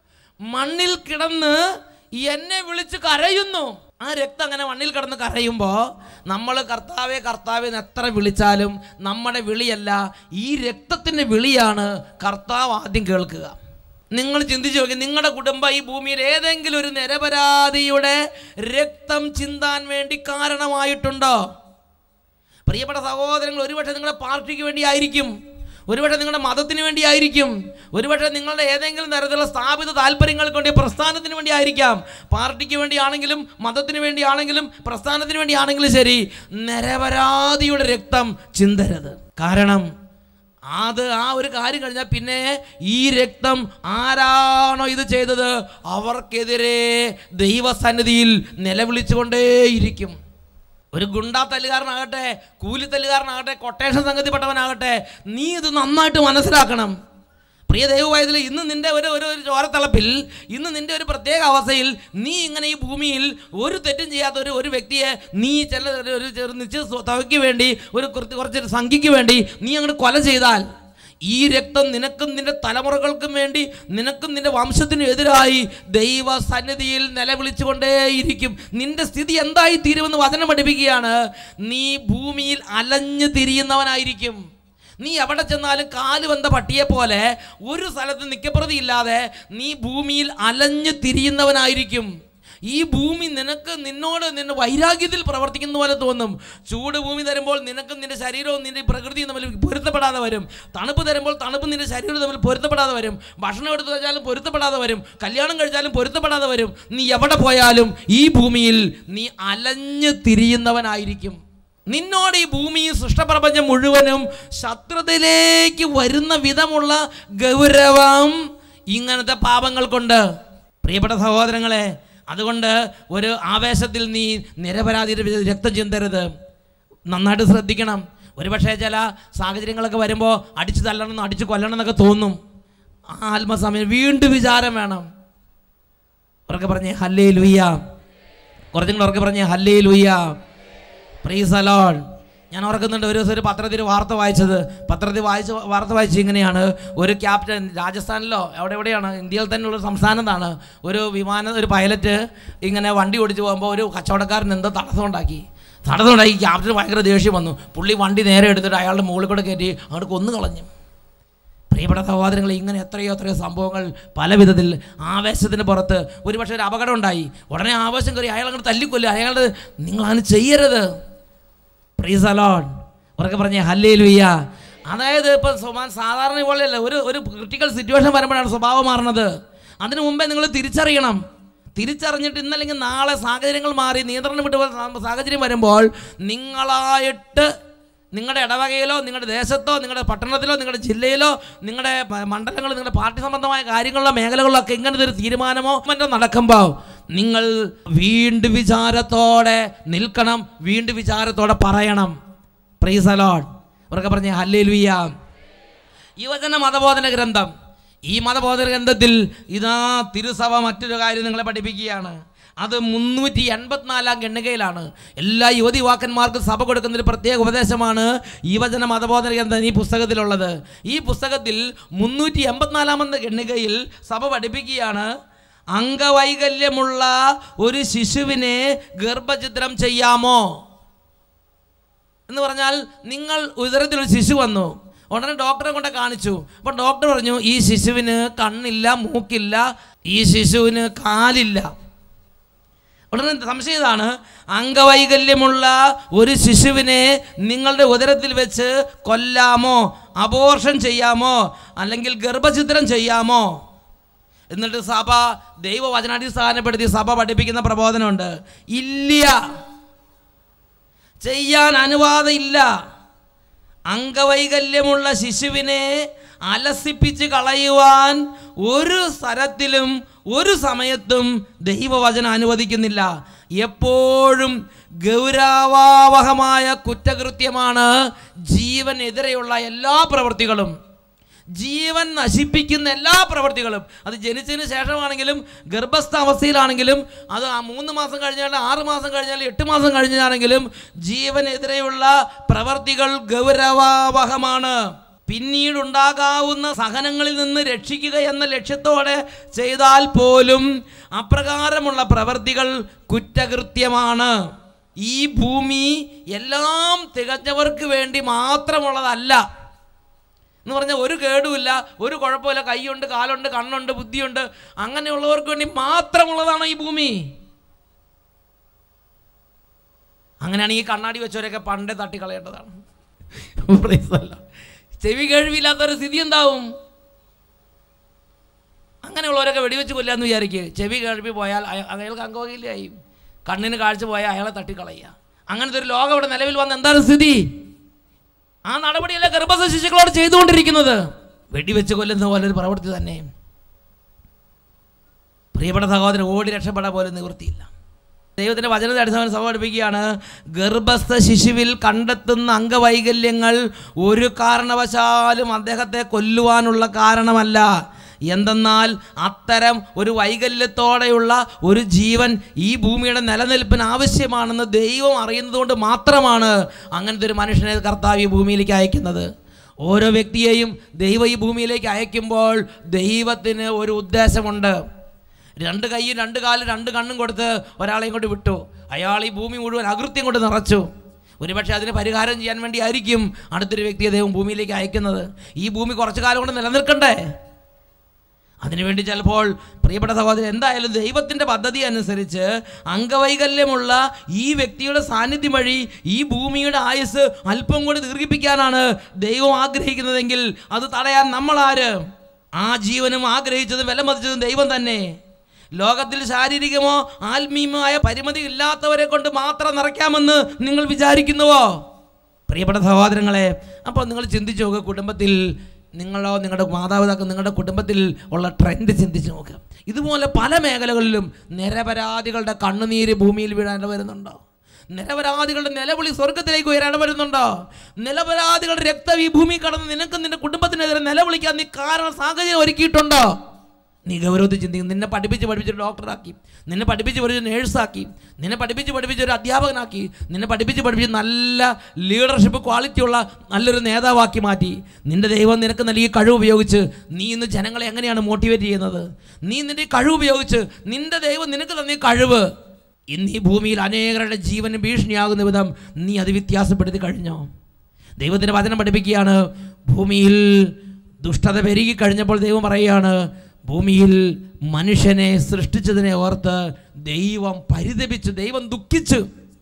മണ്ണിൽ കിടന്ന് എന്നെ വിളിച്ച് കരയുന്നു. ആ രക്തം അങ്ങനെ മണ്ണിൽ കിടന്ന് കരയുമ്പോൾ നമ്മൾ കർത്താവെ കർത്താവെ എന്ന് എത്ര വിളിച്ചാലും നമ്മുടെ വിളിയല്ല, ഈ രക്തത്തിൻ്റെ വിളിയാണ് കർത്താവ് ആദ്യം കേൾക്കുക. നിങ്ങൾ ചിന്തിച്ചു നോക്കി, നിങ്ങളുടെ കുടുംബം ഈ ഭൂമിയിൽ ഏതെങ്കിലും ഒരു നിരപരാധിയുടെ രക്തം ചിന്താൻ വേണ്ടി കാരണമായിട്ടുണ്ടോ? പ്രിയപ്പെട്ട സഹോദരങ്ങൾ, ഒരുപക്ഷെ നിങ്ങളുടെ പാർട്ടിക്ക് വേണ്ടിയായിരിക്കും, ഒരുപക്ഷെ നിങ്ങളുടെ മതത്തിന് വേണ്ടിയായിരിക്കും, ഒരുപക്ഷെ നിങ്ങളുടെ ഏതെങ്കിലും തരത്തിലുള്ള സ്ഥാപിത താല്പര്യങ്ങൾക്ക് വേണ്ടി പ്രസ്ഥാനത്തിന് വേണ്ടി ആയിരിക്കാം. പാർട്ടിക്ക് വേണ്ടിയാണെങ്കിലും മതത്തിന് വേണ്ടിയാണെങ്കിലും പ്രസ്ഥാനത്തിന് വേണ്ടിയാണെങ്കിലും ശരി, നിരപരാധിയുടെ രക്തം ചിന്തരുത്. കാരണം അത് ആ ഒരു കാര്യം കഴിഞ്ഞാൽ പിന്നെ ഈ രക്തം ആരാണോ ഇത് ചെയ്തത് അവർക്കെതിരെ ദൈവസന്നിധിയിൽ നിലവിളിച്ചുകൊണ്ടേയിരിക്കും. ഒരു ഗുണ്ടാ തല്ലുകാരനാകട്ടെ, കൂലിത്തല്ലുകാരനാകട്ടെ, കൊട്ടേഷൻ സംഗതിപ്പെട്ടവനാകട്ടെ, നീ ഇത് നന്നായിട്ട് മനസ്സിലാക്കണം. പ്രിയ ദൈവവായതിൽ ഇന്ന് നിൻ്റെ ഒരു ഒരു ചോരത്തിളപ്പിൽ, ഇന്ന് നിൻ്റെ ഒരു പ്രത്യേക അവസ്ഥയിൽ നീ ഇങ്ങനെ ഈ ഭൂമിയിൽ ഒരു തെറ്റും ചെയ്യാത്ത ഒരു ഒരു വ്യക്തിയെ നീ ചില ഒരു ചെറു നിശ്ചിത തുകയ്ക്ക് വേണ്ടി, ഒരു കുറച്ച് സംഖ്യയ്ക്ക് വേണ്ടി നീ അങ്ങോട്ട് കൊല ചെയ്താൽ ഈ രക്തം നിനക്കും നിന്റെ തലമുറകൾക്കും വേണ്ടി, നിനക്കും നിന്റെ വംശത്തിനും എതിരായി ദൈവ സന്നിധിയിൽ നിലവിളിച്ചുകൊണ്ടേയിരിക്കും. നിന്റെ സ്ഥിതി എന്തായി തീരുമെന്ന് വചനം പഠിപ്പിക്കുകയാണ്. നീ ഭൂമിയിൽ അലഞ്ഞു തിരിയുന്നവനായിരിക്കും. നീ എവിടെ ചെന്നാലും കാല് വന്ന പട്ടിയെ പോലെ ഒരു സ്ഥലത്ത് നിൽക്കപ്രതിയില്ലാതെ നീ ഭൂമിയിൽ അലഞ്ഞു തിരിയുന്നവനായിരിക്കും. ഈ ഭൂമി നിനക്ക് നിന്നോട് നിന്റെ വൈരാഗ്യത്തിൽ പ്രവർത്തിക്കുന്ന പോലെ തോന്നും. ചൂട് ഭൂമി തരുമ്പോൾ നിനക്കും നിന്റെ ശരീരവും നിന്റെ പ്രകൃതിയും തമ്മിൽ പൊരുത്തപ്പെടാതെ വരും. തണുപ്പ് തരുമ്പോൾ തണുപ്പ് നിന്റെ ശരീരവും തമ്മിൽ പൊരുത്തപ്പെടാതെ വരും. ഭക്ഷണം എടുത്തു വെച്ചാലും പൊരുത്തപ്പെടാതെ വരും. കല്യാണം കഴിച്ചാലും പൊരുത്തപ്പെടാതെ വരും. നീ എവിടെ പോയാലും ഈ ഭൂമിയിൽ നീ അലഞ്ഞു തിരിയുന്നവനായിരിക്കും. നിന്നോട് ഈ ഭൂമി സൃഷ്ടപ്രപഞ്ചം മുഴുവനും ശത്രുതയിലേക്ക് വരുന്ന വിധമുള്ള ഗൗരവം ഇങ്ങനത്തെ പാപങ്ങൾക്കുണ്ട്. പ്രിയപ്പെട്ട സഹോദരങ്ങളെ, അതുകൊണ്ട് ഒരു ആവേശത്തിൽ നീ നിരപരാധിയുടെ രക്തം ചിന്തരുത്. നന്നായിട്ട് ശ്രദ്ധിക്കണം. ഒരുപക്ഷെ ചില സാഹചര്യങ്ങളൊക്കെ വരുമ്പോൾ അടിച്ചു തല്ലണം, അടിച്ചു കൊല്ലണം എന്നൊക്കെ തോന്നും. ആ ആത്മസമയം വീണ്ടും വിചാരം വേണം. ഉറക്കെ പറഞ്ഞേ ഹല്ലേലൂയ. കുറച്ചും കൂടെ ഉറക്കെ പറഞ്ഞേ ഹല്ലേലൂയ. Price the Lord. ഞാൻ ഓർക്കുന്നുണ്ട്, ഒരു ദിവസം ഒരു പത്രത്തിൽ വാർത്ത വായിച്ചത്, പത്രത്തിൽ വായിച്ച വാർത്ത വായിച്ച് ഇങ്ങനെയാണ്, ഒരു ക്യാപ്റ്റൻ രാജസ്ഥാനിലോ എവിടെ എവിടെയാണ് ഇന്ത്യയിൽ തന്നെയുള്ള സംസ്ഥാനത്താണ്, ഒരു വിമാന ഒരു പൈലറ്റ് ഇങ്ങനെ വണ്ടി ഓടിച്ച് പോകുമ്പോൾ ഒരു കച്ചവടക്കാരൻ എന്തോ തടസ്സം ഉണ്ടാക്കി തടസ്സം ഉണ്ടാക്കി ക്യാപ്റ്റന് ഭയങ്കര ദേഷ്യം വന്നു. പുള്ളി വണ്ടി നേരെ എടുത്തിട്ട് അയാളുടെ മുകളിൽ കൂടെ കയറ്റി അങ്ങോട്ട് കൊന്നു കളഞ്ഞു. പ്രിയപ്പെട്ട സഹോദരങ്ങളെ, ഇങ്ങനെ എത്രയോ എത്രയോ സംഭവങ്ങൾ പല വിധത്തിൽ ആവേശത്തിന് പുറത്ത് ഒരുപക്ഷെ ഒരു അപകടം ഉണ്ടായി, ഉടനെ ആവേശം കയറി അയാൾ അങ്ങോട്ട് തല്ലിക്കൊല്ലുക, അയാളുടെ നിങ്ങളങ്ങനെ ചെയ്യരുത്. Praise the Lord. ഉറക്കെ പറഞ്ഞേ ഹല്ലേലൂയ. അതായത് ഇപ്പം സുമാൻ സാധാരണ പോലെയല്ല, ഒരു ഒരു ക്രിട്ടിക്കൽ സിറ്റുവേഷൻ വരുമ്പോഴാണ് സ്വഭാവം മാറുന്നത്. അതിനു മുമ്പേ നിങ്ങൾ തിരിച്ചറിയണം. തിരിച്ചറിഞ്ഞിട്ട് ഇന്നല്ലെങ്കിൽ നാളെ സാഹചര്യങ്ങൾ മാറി നിയന്ത്രണം വിട്ട് സാഹചര്യം വരുമ്പോൾ നിങ്ങളായിട്ട് നിങ്ങളുടെ ഇടവകയിലോ നിങ്ങളുടെ ദേശത്തോ നിങ്ങളുടെ പട്ടണത്തിലോ നിങ്ങളുടെ ജില്ലയിലോ നിങ്ങളുടെ മണ്ഡലങ്ങളോ നിങ്ങളുടെ പാർട്ടി സംബന്ധമായ കാര്യങ്ങളിലോ മേഖലകളിലോ ഒക്കെ ഇങ്ങനത്തെ ഒരു തീരുമാനമോ മറ്റോ നടക്കുമ്പോൾ നിങ്ങൾ വീണ്ടും വിചാരത്തോടെ നിൽക്കണം, വീണ്ടും വിചാരത്തോടെ പറയണം. Praise the Lord. ഉറക്കെ പറഞ്ഞേ ഹല്ലേലൂയ. യുവജന മതബോധന ഗ്രന്ഥം, ഈ മതബോധന ഗ്രന്ഥത്തിൽ ഇതാ തിരുസഭ മറ്റൊരു കാര്യം നിങ്ങളെ പഠിപ്പിക്കുകയാണ്. അത് മുന്നൂറ്റി എൺപത്തിനാലാം ഖണ്ഡികയിലാണ്. എല്ലാ യുവതി യുവാക്കന്മാർക്കും സഭ കൊടുക്കുന്നൊരു പ്രത്യേക ഉപദേശമാണ് യുവജന മതബോധന ഗ്രന്ഥം ഈ പുസ്തകത്തിലുള്ളത്. ഈ പുസ്തകത്തിൽ മുന്നൂറ്റി എൺപത്തിനാലാമത്തെ ഖണ്ഡികയിൽ സഭ പഠിപ്പിക്കുകയാണ്, അംഗവൈകല്യമുള്ള ഒരു ശിശുവിനെ ഗർഭഛിദ്രം ചെയ്യാമോ എന്ന് പറഞ്ഞാൽ, നിങ്ങൾ ഉദരത്തിലൊരു ശിശു വന്നു, ഉടനെ ഡോക്ടറെ കൊണ്ട് കാണിച്ചു. അപ്പോൾ ഡോക്ടർ പറഞ്ഞു ഈ ശിശുവിന് കണ്ണില്ല, മൂക്കില്ല, ഈ ശിശുവിന് കാലില്ല. ഉടനെ സംശയം ഇതാണ്, അംഗവൈകല്യമുള്ള ഒരു ശിശുവിനെ നിങ്ങളുടെ ഉദരത്തിൽ വെച്ച് കൊല്ലാമോ, അബോർഷൻ ചെയ്യാമോ, അല്ലെങ്കിൽ ഗർഭഛിദ്രം ചെയ്യാമോ? എന്നിട്ട് സഭ ദൈവവചനാടിസ്ഥാനപ്പെടുത്തി സഭ പഠിപ്പിക്കുന്ന പ്രബോധനമുണ്ട്, ഇല്ല, ചെയ്യാൻ അനുവാദം ഇല്ല. അംഗവൈകല്യമുള്ള ശിശുവിനെ അലസിപ്പിച്ച് കളയുവാൻ ഒരു സ്ഥലത്തിലും ഒരു സമയത്തും ദൈവവചനം അനുവദിക്കുന്നില്ല. എപ്പോഴും ഗൗരവാവഹമായ കുറ്റകൃത്യമാണ് ജീവനെതിരെയുള്ള എല്ലാ പ്രവൃത്തികളും, ജീവൻ നശിപ്പിക്കുന്ന എല്ലാ പ്രവൃത്തികളും. അത് ജനിച്ചതിന് ശേഷമാണെങ്കിലും ഗർഭസ്ഥാവസ്ഥയിലാണെങ്കിലും അത് ആ മൂന്ന് മാസം കഴിഞ്ഞാലും ആറ് മാസം കഴിഞ്ഞാലും എട്ട് മാസം കഴിഞ്ഞാണെങ്കിലും ജീവനെതിരെയുള്ള പ്രവൃത്തികൾ ഗൗരവാവഹമാണ്. പിന്നീടുണ്ടാകാവുന്ന സഹനങ്ങളിൽ നിന്ന് രക്ഷിക്കുക എന്ന ലക്ഷ്യത്തോടെ ചെയ്താൽ പോലും അപ്രകാരമുള്ള പ്രവൃത്തികൾ കുറ്റകൃത്യമാണ്. ഈ ഭൂമി എല്ലാം തികഞ്ഞവർക്ക് വേണ്ടി മാത്രമുള്ളതല്ല എന്ന് പറഞ്ഞാൽ ഒരു കേടുമില്ല, ഒരു കുഴപ്പമില്ല, കൈയുണ്ട്, കാലുണ്ട്, കണ്ണുണ്ട്, ബുദ്ധിയുണ്ട്, അങ്ങനെയുള്ളവർക്ക് വേണ്ടി മാത്രമുള്ളതാണ് ഈ ഭൂമി. അങ്ങനെയാണെങ്കിൽ ഈ കണ്ണാടി വെച്ചവരൊക്കെ പണ്ടേ തട്ടിക്കളയേണ്ടതാണ്. ചെവി കേൾവിയില്ലാത്തൊരു സ്ഥിതി എന്താവും? അങ്ങനെയുള്ളവരൊക്കെ വെടിവെച്ച് കൊല്ലാന്ന് വിചാരിക്കുക. ചെവി കേൾവി പോയാൽ അയാൾക്ക് അംഗവൈകല്യമായി, കണ്ണിന് കാഴ്ച പോയാൽ അയാളെ തട്ടിക്കളയുക. അങ്ങനത്തെ ഒരു ലോകം ഇവിടെ നിലവിൽ വന്ന എന്താണ് സ്ഥിതി? ആ നടപടിയല്ല ഗർഭസ്ഥ ശിശുക്കളോട് ചെയ്തുകൊണ്ടിരിക്കുന്നത്. വെടിവെച്ച് കൊല്ലുന്ന പോലെ ഒരു പ്രവൃത്തി തന്നെ. പ്രിയപ്പെട്ട സഹോദരൻ, ഓടി രക്ഷപ്പെടാൻ പോലും നിവൃത്തിയില്ല. ദൈവത്തിൻ്റെ വചനത്തെ അടിസ്ഥാനം സഭ പഠിപ്പിക്കുകയാണ്, ഗർഭസ്ഥ ശിശുവിൽ കണ്ടെത്തുന്ന അംഗവൈകല്യങ്ങൾ ഒരു കാരണവശാലും അദ്ദേഹത്തെ കൊല്ലുവാനുള്ള കാരണമല്ല. എന്തെന്നാൽ അത്തരം ഒരു വൈകല്യത്തോടെയുള്ള ഒരു ജീവൻ ഈ ഭൂമിയുടെ നിലനിൽപ്പിന് ആവശ്യമാണെന്ന് ദൈവം അറിയുന്നതുകൊണ്ട് മാത്രമാണ് അങ്ങനത്തെ ഒരു മനുഷ്യനെ കർത്താവ് ഈ ഭൂമിയിലേക്ക് അയക്കുന്നത്. ഓരോ വ്യക്തിയെയും ദൈവം ഈ ഭൂമിയിലേക്ക് അയക്കുമ്പോൾ ദൈവത്തിന് ഒരു ഉദ്ദേശമുണ്ട്. രണ്ട് കൈയും രണ്ട് കാലും രണ്ട് കണ്ണും കൊടുത്ത് ഒരാളെ ഇങ്ങോട്ട് വിട്ടു, അയാൾ ഈ ഭൂമി മുഴുവൻ അകൃത്യം കൊണ്ട് നിറച്ചു. ഒരുപക്ഷെ അതിന് പരിഹാരം ചെയ്യാൻ വേണ്ടി ആയിരിക്കും അടുത്തൊരു വ്യക്തിയെ ദൈവം ഭൂമിയിലേക്ക് അയക്കുന്നത്. ഈ ഭൂമി കുറച്ചു കാലം കൊണ്ട് നിലനിൽക്കണ്ടേ? അതിനുവേണ്ടി ചിലപ്പോൾ പ്രിയപ്പെട്ട സഹോദരൻ, എന്തായാലും ദൈവത്തിൻ്റെ പദ്ധതി അനുസരിച്ച് അംഗവൈകല്യമുള്ള ഈ വ്യക്തിയുടെ സാന്നിധ്യം വഴി ഈ ഭൂമിയുടെ ആയുസ് അല്പം കൂടി ദീർഘിപ്പിക്കാനാണ് ദൈവം ആഗ്രഹിക്കുന്നതെങ്കിൽ അത് തടയാൻ നമ്മളാര്? ആ ജീവനും ആഗ്രഹിച്ചതും വിലമതിച്ചതും ദൈവം തന്നെ. ലോകത്തിൽ ശാരീരികമോ ആത്മീയമായ പരിമിതി ഇല്ലാത്തവരെ കൊണ്ട് മാത്രം നിറയ്ക്കാമെന്ന് നിങ്ങൾ വിചാരിക്കുന്നുവോ? പ്രിയപ്പെട്ട സഹോദരങ്ങളെ, അപ്പോൾ നിങ്ങൾ ചിന്തിച്ചു നോക്കുക, കുടുംബത്തിൽ നിങ്ങളോ നിങ്ങളുടെ മാതാപിതാക്കൾ നിങ്ങളുടെ കുടുംബത്തിൽ ഉള്ള ട്രെൻഡ് ചിന്തിച്ച് നോക്കുക. ഇതുപോലെ പല മേഖലകളിലും നിരപരാധികളുടെ കണ്ണുനീര് ഭൂമിയിൽ വീഴാൻ വരുന്നുണ്ടോ? നിരപരാധികളുടെ നിലവിളി സ്വർഗത്തിലേക്ക് ഉയരാൻ വരുന്നുണ്ടോ? നിരപരാധികളുടെ രക്തം ഈ ഭൂമി കടന്ന് നിനക്ക് നിന്റെ കുടുംബത്തിനെതിരെ നിലവിളിക്കാൻ നീ കാരണം സാഹചര്യം ഒരുക്കിയിട്ടുണ്ടോ? നീ ഗൗരവത്തിൽ ചിന്തിക്കും. നിന്നെ പഠിപ്പിച്ച് പഠിപ്പിച്ചൊരു ഡോക്ടറാക്കി, നിന്നെ പഠിപ്പിച്ച് പഠിപ്പിച്ച് നേഴ്സാക്കി, നിന്നെ പഠിപ്പിച്ച് പഠിപ്പിച്ചൊരു അധ്യാപകനാക്കി, നിന്നെ പഠിപ്പിച്ച് പഠിപ്പിച്ച് നല്ല ലീഡർഷിപ്പ് ക്വാളിറ്റിയുള്ള നല്ലൊരു നേതാവാക്കി മാറ്റി. നിൻ്റെ ദൈവം നിനക്ക് നൽകിയ കഴിവ് ഉപയോഗിച്ച് നീ ഇന്ന് ജനങ്ങളെ എങ്ങനെയാണ് മോട്ടിവേറ്റ് ചെയ്യുന്നത്? നീ നിൻ്റെ കഴിവ് ഉപയോഗിച്ച് നിൻ്റെ ദൈവം നിനക്ക് തന്നിയ കഴിവ് ഇന്ന് ഈ ഭൂമിയിൽ അനേകരുടെ ജീവന് ഭീഷണിയാകുന്ന വിധം നീ അത് വ്യത്യാസപ്പെടുത്തി കഴിഞ്ഞോ? ദൈവത്തിൻ്റെ വചനം പഠിപ്പിക്കുകയാണ്, ഭൂമിയിൽ ദുഷ്ടത പെരുകി കഴിഞ്ഞപ്പോൾ ദൈവം പറയുകയാണ്, ഭൂമിയിൽ മനുഷ്യനെ സൃഷ്ടിച്ചതിനെ ഓർത്ത് ദൈവം പരിതപിച്ചു, ദൈവം ദുഃഖിച്ചു.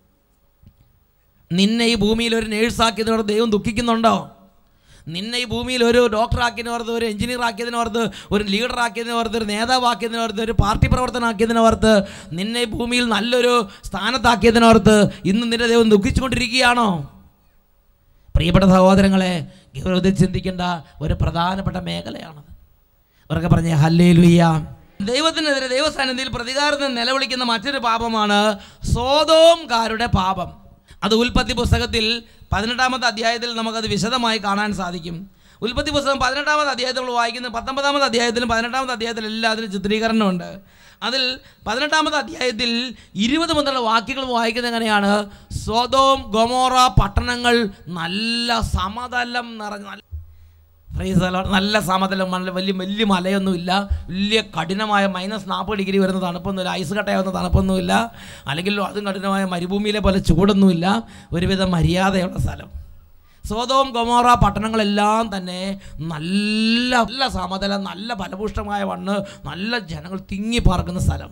നിന്നെ ഈ ഭൂമിയിൽ ഒരു നേഴ്സാക്കിയതിനോർത്ത് ദൈവം ദുഃഖിക്കുന്നുണ്ടോ? നിന്നെ ഈ ഭൂമിയിൽ ഒരു ഡോക്ടറാക്കിയതിനോർത്ത്, ഒരു എഞ്ചിനീയർ ആക്കിയതിനോർത്ത്, ഒരു ലീഡറാക്കിയതിനോർത്ത്, ഒരു നേതാവാക്കിയതിനോർത്ത്, ഒരു പാർട്ടി പ്രവർത്തനമാക്കിയതിനോർത്ത്, നിന്നെ ഈ ഭൂമിയിൽ നല്ലൊരു സ്ഥാനത്താക്കിയതിനോർത്ത് ഇന്ന് നിന്റെ ദൈവം ദുഃഖിച്ചുകൊണ്ടിരിക്കുകയാണോ? പ്രിയപ്പെട്ട സഹോദരങ്ങളെ, ഗൗരവത്തിൽ ചിന്തിക്കേണ്ട ഒരു പ്രധാനപ്പെട്ട മേഖലയാണത്. അവരൊക്കെ പറഞ്ഞേ ഹല്ലേലൂയ. ദൈവത്തിനെതിരെ ദൈവസന്നിധിയിൽ പ്രതികാരത്തിന് നിലവിളിക്കുന്ന മറ്റൊരു പാപമാണ് സോദോംകാരുടെ പാപം. അത് ഉൽപ്പത്തി പുസ്തകത്തിൽ പതിനെട്ടാമത്തെ അധ്യായത്തിൽ നമുക്കത് വിശദമായി കാണാൻ സാധിക്കും. ഉൽപ്പത്തി പുസ്തകം പതിനെട്ടാമത്തെ അധ്യായത്തിൽ നമ്മൾ വായിക്കുന്നത്, പത്തൊമ്പതാമത്തെ അധ്യായത്തിലും പതിനെട്ടാമത്തെ അധ്യായത്തിലും എല്ലാം അതിന് ചിത്രീകരണമുണ്ട്. അതിൽ പതിനെട്ടാമത്തെ അധ്യായത്തിൽ ഇരുപത് മുതലുള്ള വാക്യങ്ങൾ വായിക്കുന്നത് എങ്ങനെയാണ്? സൊദോം ഗൊമോറ പട്ടണങ്ങൾ നല്ല സമതലം നിറഞ്ഞ, നല്ല സമതലം, നല്ല വലിയ വലിയ മലയൊന്നുമില്ല, വലിയ കഠിനമായ മൈനസ് നാൽപ്പത് ഡിഗ്രി വരുന്ന തണുപ്പൊന്നുമില്ല, ഐസ് കട്ടയാവുന്ന തണുപ്പൊന്നുമില്ല, അല്ലെങ്കിൽ അതും കഠിനമായ മരുഭൂമിയിലെ പോലെ ചൂടൊന്നുമില്ല, ഒരുവിധം മര്യാദയുള്ള സ്ഥലം. സോദോം ഗൊമോറ പട്ടണങ്ങളെല്ലാം തന്നെ നല്ല നല്ല സമതലം, നല്ല ഫലഭൂഷ്ടമായ മണ്ണ്, നല്ല ജനങ്ങൾ തിങ്ങി പാർക്കുന്ന സ്ഥലം.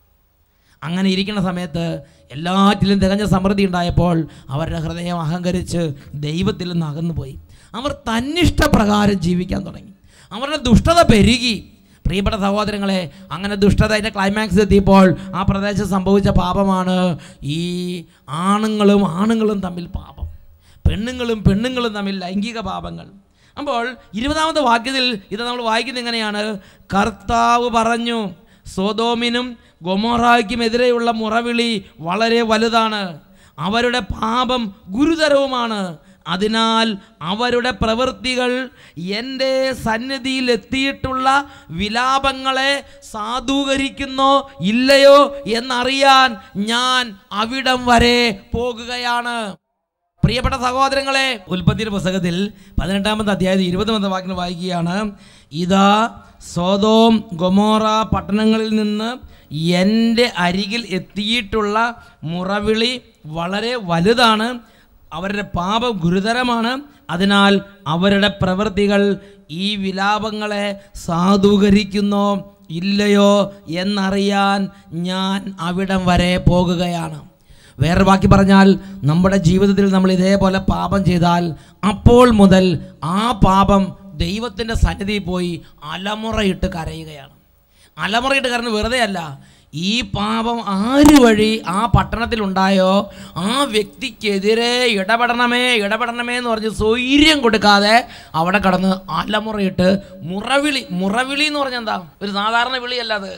അങ്ങനെ ഇരിക്കുന്ന സമയത്ത് എല്ലാറ്റിലും തികഞ്ഞ സമൃദ്ധി ഉണ്ടായപ്പോൾ അവരുടെ ഹൃദയം അഹങ്കരിച്ച് ദൈവത്തിൽ നിന്ന് അകന്നുപോയി. അവർ തന്നിഷ്ടപ്രകാരം ജീവിക്കാൻ തുടങ്ങി. അവരുടെ ദുഷ്ടത പെരുകി. പ്രിയപ്പെട്ട സഹോദരങ്ങളെ, അങ്ങനെ ദുഷ്ടത അതിൻ്റെ ക്ലൈമാക്സ് എത്തിയപ്പോൾ ആ പ്രദേശത്ത് സംഭവിച്ച പാപമാണ് ഈ ആണുങ്ങളും ആണുങ്ങളും തമ്മിൽ പാപം, പെണ്ണുങ്ങളും പെണ്ണുങ്ങളും തമ്മിൽ ലൈംഗിക പാപങ്ങൾ. അപ്പോൾ ഇരുപതാമത്തെ വാക്യത്തിൽ ഇത് നമ്മൾ വായിക്കുന്നത് എങ്ങനെയാണ്? കർത്താവ് പറഞ്ഞു, സോദോമിനും ഗൊമോറായ്ക്കുമെതിരെയുള്ള മുറവിളി വളരെ വലുതാണ്, അവരുടെ പാപം ഗുരുതരവുമാണ്, അതിനാൽ അവരുടെ പ്രവൃത്തികൾ എൻ്റെ സന്നിധിയിൽ എത്തിയിട്ടുള്ള വിലാപങ്ങളെ സാധൂകരിക്കുന്നോ ഇല്ലയോ എന്നറിയാൻ ഞാൻ അവിടം വരെ പോകുകയാണ്. പ്രിയപ്പെട്ട സഹോദരങ്ങളെ, ഉൽപ്പത്തിയുടെ പുസ്തകത്തിൽ പതിനെട്ടാമത്തെ അധ്യായത്തിൽ ഇരുപതാമത്തെ വാക്യം വായിക്കുകയാണ്. ഇതാ സോദോം ഗൊമോറ പട്ടണങ്ങളിൽ നിന്ന് എൻ്റെ അരികിൽ എത്തിയിട്ടുള്ള മുറവിളി വളരെ വലുതാണ്, അവരുടെ പാപം ഗുരുതരമാണ്, അതിനാൽ അവരുടെ പ്രവൃത്തികൾ ഈ വിലാപങ്ങളെ സാധൂകരിക്കുന്നോ ഇല്ലയോ എന്നറിയാൻ ഞാൻ അവിടം വരെ പോകുകയാണ്. വേറെ ബാക്കി പറഞ്ഞാൽ, നമ്മുടെ ജീവിതത്തിൽ നമ്മൾ ഇതേപോലെ പാപം ചെയ്താൽ അപ്പോൾ മുതൽ ആ പാപം ദൈവത്തിൻ്റെ സന്നിധിയിൽ പോയി അലമുറയിട്ട് കരയുകയാണ്. അലമുറയിട്ട് കരഞ്ഞ് വെറുതെ അല്ല, ഈ പാപം ആര് വഴി ആ പട്ടണത്തിലുണ്ടായോ ആ വ്യക്തിക്കെതിരെ ഇടപെടണമേ ഇടപെടണമേ എന്ന് പറഞ്ഞ് സ്വൈര്യം കൊടുക്കാതെ അവിടെ കടന്ന് അലമുറയിട്ട് മുറവിളി. മുറവിളി എന്ന് പറഞ്ഞാൽ എന്താ? ഒരു സാധാരണ വിളിയല്ല അത്,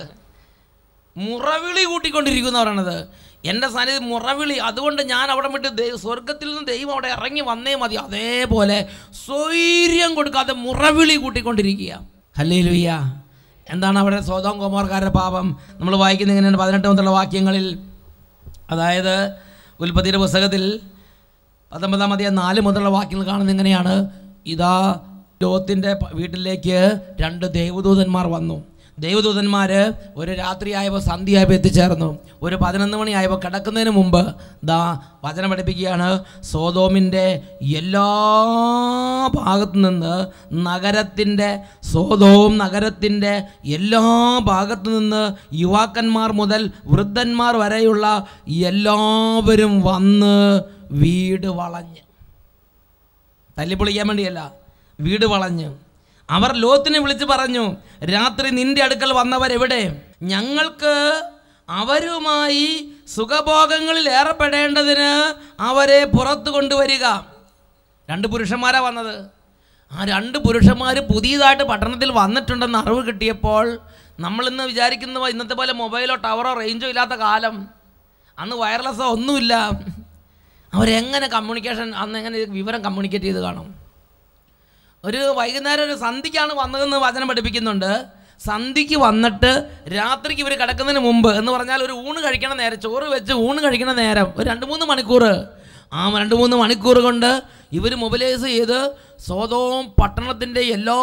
മുറവിളി കൂട്ടിക്കൊണ്ടിരിക്കുന്ന പറയണത്. എൻ്റെ സന്നിധി മുറവിളി, അതുകൊണ്ട് ഞാൻ അവിടെ വിട്ട് ദൈവ സ്വർഗത്തിൽ നിന്ന് ദൈവം അവിടെ ഇറങ്ങി വന്നേ മതി. അതേപോലെ സ്വൈര്യം കൊടുക്കാതെ മുറവിളി കൂട്ടിക്കൊണ്ടിരിക്കുക. ഹല്ലേലൂയ. എന്താണ് അവിടെ സോദോം ഗൊമോറക്കാരുടെ പാപം? നമ്മൾ വായിക്കുന്ന ഇങ്ങനെയാണ് പതിനെട്ട് മുതലുള്ള വാക്യങ്ങളിൽ. അതായത് ഉൽപ്പത്തിയുടെ പുസ്തകത്തിൽ പത്തൊമ്പതാം അധ്യായം നാല് മുതലുള്ള വാക്യങ്ങൾ കാണുന്നത് എങ്ങനെയാണ്? ഇതാ ലോത്തിൻ്റെ വീട്ടിലേക്ക് രണ്ട് ദേവദൂതന്മാർ വന്നു. ദൈവദൂതന്മാർ ഒരു രാത്രിയായപ്പോൾ സന്ധ്യയായപ്പോൾ എത്തിച്ചേർന്നു. ഒരു പതിനൊന്ന് മണിയായപ്പോൾ കിടക്കുന്നതിന് മുമ്പ് ദാ വചനം പഠിപ്പിക്കുകയാണ്, സോദോമിൻ്റെ എല്ലാ ഭാഗത്തു നിന്ന് നഗരത്തിൻ്റെ സോദോം നഗരത്തിൻ്റെ എല്ലാ ഭാഗത്തു നിന്ന് യുവാക്കന്മാർ മുതൽ വൃദ്ധന്മാർ വരെയുള്ള എല്ലാവരും വന്ന് വീട് വളഞ്ഞ്, തല്ലിപ്പൊളിക്കാൻ വേണ്ടിയല്ല, വീട് വളഞ്ഞ് അവർ ലോത്തിനെ വിളിച്ച് പറഞ്ഞു, രാത്രി നിന്റെ അടുക്കൽ വന്നവരെവിടെ? ഞങ്ങൾക്ക് അവരുമായി സുഖഭോഗങ്ങളിൽ ഏർപ്പെടേണ്ടതിന് അവരെ പുറത്തു കൊണ്ടുവരിക. രണ്ട് പുരുഷന്മാരാ വന്നത്. ആ രണ്ട് പുരുഷന്മാർ പുതിയതായിട്ട് പട്ടണത്തിൽ വന്നിട്ടുണ്ടെന്ന് അറിവ് കിട്ടിയപ്പോൾ, നമ്മളിന്ന് വിചാരിക്കുന്ന ഇന്നത്തെ പോലെ മൊബൈലോ ടവറോ റേഞ്ചോ ഇല്ലാത്ത കാലം, അന്ന് വയർലെസ്സോ ഒന്നുമില്ല. അവരെങ്ങനെ കമ്മ്യൂണിക്കേഷൻ, അന്ന് എങ്ങനെ വിവരം കമ്മ്യൂണിക്കേറ്റ് ചെയ്ത് കാണും? ഒരു വൈകുന്നേരം ഒരു സന്ധിക്കാണ് വന്നതെന്ന് വചനം പഠിപ്പിക്കുന്നുണ്ട്. സന്ധിക്ക് വന്നിട്ട് രാത്രിക്ക് ഇവർ കിടക്കുന്നതിന് മുമ്പ് എന്ന് പറഞ്ഞാൽ ഒരു ഊണ് കഴിക്കണ നേരം, ചോറ് വെച്ച് ഊണ് കഴിക്കണ നേരം ഒരു രണ്ട് മൂന്ന് മണിക്കൂർ, ആ രണ്ട് മൂന്ന് മണിക്കൂർ കൊണ്ട് ഇവർ മൊബിലൈസ് ചെയ്ത് സോദോം പട്ടണത്തിൻ്റെ എല്ലാ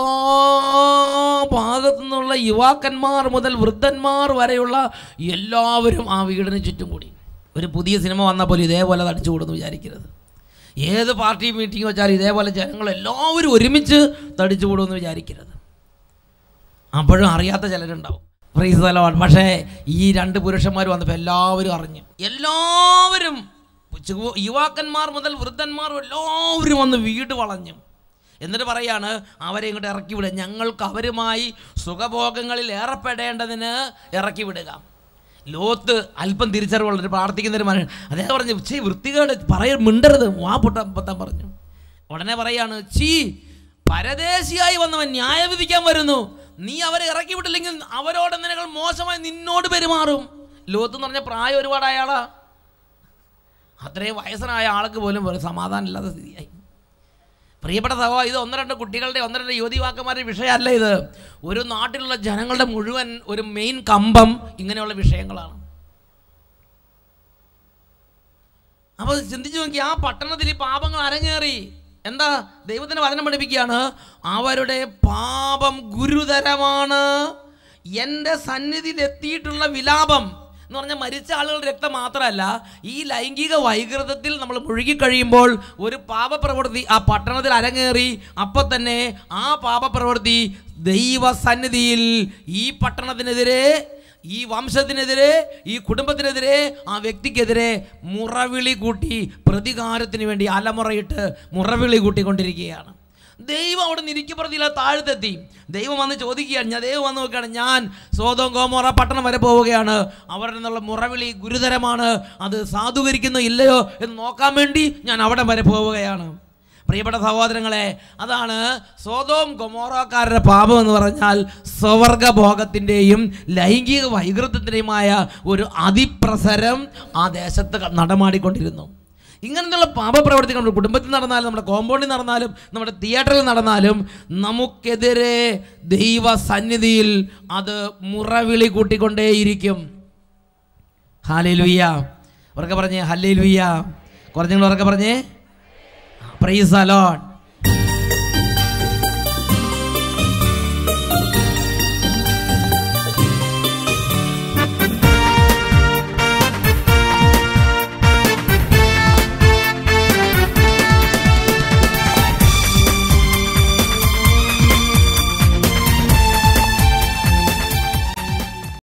ഭാഗത്തു നിന്നുള്ള യുവാക്കന്മാർ മുതൽ വൃദ്ധന്മാർ വരെയുള്ള എല്ലാവരും ആ വീടിന് ചുറ്റും കൂടി. ഒരു പുതിയ സിനിമ വന്നപ്പോൾ ഇതേപോലെ തടിച്ചു കൂടുന്നു വിചാരിക്കരുത്. ഏത് പാർട്ടി മീറ്റിംഗ് വെച്ചാലും ഇതേപോലെ ജനങ്ങൾ എല്ലാവരും ഒരുമിച്ച് തടിച്ചു കൂടുമെന്ന് വിചാരിക്കരുത്. അപ്പോഴും അറിയാത്ത ചിലരുണ്ടാവും. Price the Lord. പക്ഷേ ഈ രണ്ട് പുരുഷന്മാർ വന്നപ്പോൾ എല്ലാവരും അറിഞ്ഞു. എല്ലാവരും യുവാക്കന്മാർ മുതൽ വൃദ്ധന്മാർ എല്ലാവരും വന്ന് വീട് വളഞ്ഞു. എന്നിട്ട് പറയാണ് അവരെ ഇങ്ങോട്ട് ഇറക്കി വിടുക, ഞങ്ങൾക്ക് അവരുമായി സുഖഭോഗങ്ങളിൽ ഏർപ്പെടേണ്ടതിന് ഇറക്കി വിടുക. ലോത്ത് അല്പം തിരിച്ചറിവുള്ളൊരു പ്രാർത്ഥിക്കുന്നൊരു മനുഷ്യൻ. അദ്ദേഹം പറഞ്ഞു, ചീ വൃത്തികേട് പറയ മിണ്ടരുത്, വാ പൊട്ടാൻ പൊത്താൻ പറഞ്ഞു. ഉടനെ പറയാണ്, ചീ പരദേശിയായി വന്നവൻ ന്യായവിധിക്കാൻ വരുന്നു, നീ അവരെ ഇറക്കി വിട്ടില്ലെങ്കിൽ അവരോട് നിനകൾ മോശമായി നിന്നോട് പെരുമാറും. ലോത്ത് എന്ന് പറഞ്ഞ പ്രായം ഒരുപാട് അയാളാ. അത്രയും വയസ്സനായ ആൾക്ക് പോലും ഒരു സമാധാനം ഇല്ലാത്ത സ്ഥിതിയായി. പ്രിയപ്പെട്ട സഹോദരാ, ഇത് ഒന്ന് രണ്ട് കുട്ടികളുടെ ഒന്ന് രണ്ട് യുവതിവാക്കന്മാരുടെ വിഷയമല്ല. ഇത് ഒരു നാട്ടിലുള്ള ജനങ്ങളുടെ മുഴുവൻ ഒരു മെയിൻ കമ്പം ഇങ്ങനെയുള്ള വിഷയങ്ങളാണ്. അപ്പോൾ ചിന്തിച്ചു നോക്കി, ആ പട്ടണത്തിൽ ഈ പാപങ്ങൾ അരങ്ങേറി. എന്താ ദൈവത്തിൻ്റെ വചനം പഠിപ്പിക്കുകയാണ്, അവരുടെ പാപം ഗുരുതരമാണ്, എൻ്റെ സന്നിധിയിൽ എത്തിയിട്ടുള്ള വിലാപം എന്ന് പറഞ്ഞാൽ മരിച്ച ആളുകളുടെ രക്തം മാത്രമല്ല, ഈ ലൈംഗിക വൈകൃതത്തിൽ നമ്മൾ മുഴുകിക്കഴിയുമ്പോൾ ഒരു പാപപ്രവൃത്തി ആ പട്ടണത്തിൽ അരങ്ങേറി. അപ്പം തന്നെ ആ പാപപ്രവൃത്തി ദൈവസന്നിധിയിൽ ഈ പട്ടണത്തിനെതിരെ, ഈ വംശത്തിനെതിരെ, ഈ കുടുംബത്തിനെതിരെ, ആ വ്യക്തിക്കെതിരെ മുറവിളി കൂട്ടി പ്രതികാരത്തിന് വേണ്ടി അലമുറയിട്ട് മുറവിളി കൂട്ടിക്കൊണ്ടിരിക്കുകയാണ്. ദൈവം അവിടെ നിരിക്കപ്രതിയില്ല താഴ്ത്തെത്തി. ദൈവം വന്ന് ചോദിക്കുകയാണ്, ഞാൻ ദൈവം വന്ന് നോക്കുകയാണ്, ഞാൻ സോദോം ഗോമോറ പട്ടണം വരെ പോവുകയാണ്, അവരുടെ നിന്നുള്ള മുറവിളി ഗുരുതരമാണ്, അത് സാധൂകരിക്കുന്നോ ഇല്ലയോ എന്ന് നോക്കാൻ വേണ്ടി ഞാൻ അവിടെ വരെ പോവുകയാണ്. പ്രിയപ്പെട്ട സഹോദരങ്ങളെ, അതാണ് സോദോം ഗൊമോറക്കാരുടെ പാപം എന്ന് പറഞ്ഞാൽ സ്വവർഗഭോഗത്തിൻ്റെയും ലൈംഗിക വൈകൃതത്തിൻ്റെയുമായ ഒരു അതിപ്രസരം ആ ദേശത്ത് നടമാടിക്കൊണ്ടിരുന്നു. ഇങ്ങനെയുള്ള പാപപ്രവർത്തികൾ നമ്മുടെ കുടുംബത്തിൽ നടന്നാലും നമ്മുടെ കോമ്പൗണ്ടിൽ നടന്നാലും നമ്മുടെ തിയേറ്ററിൽ നടന്നാലും നമുക്കെതിരെ ദൈവസന്നിധിയിൽ അത് മുറവിളി കൂട്ടിക്കൊണ്ടേയിരിക്കും. ഹല്ലേലൂയ. ഉറക്കെ പറഞ്ഞേ ഹല്ലേലൂയ. കുറഞ്ഞങ്ങൾ ഉറക്കെ പറഞ്ഞേ പ്രൈസ് ദി ലോർഡ്.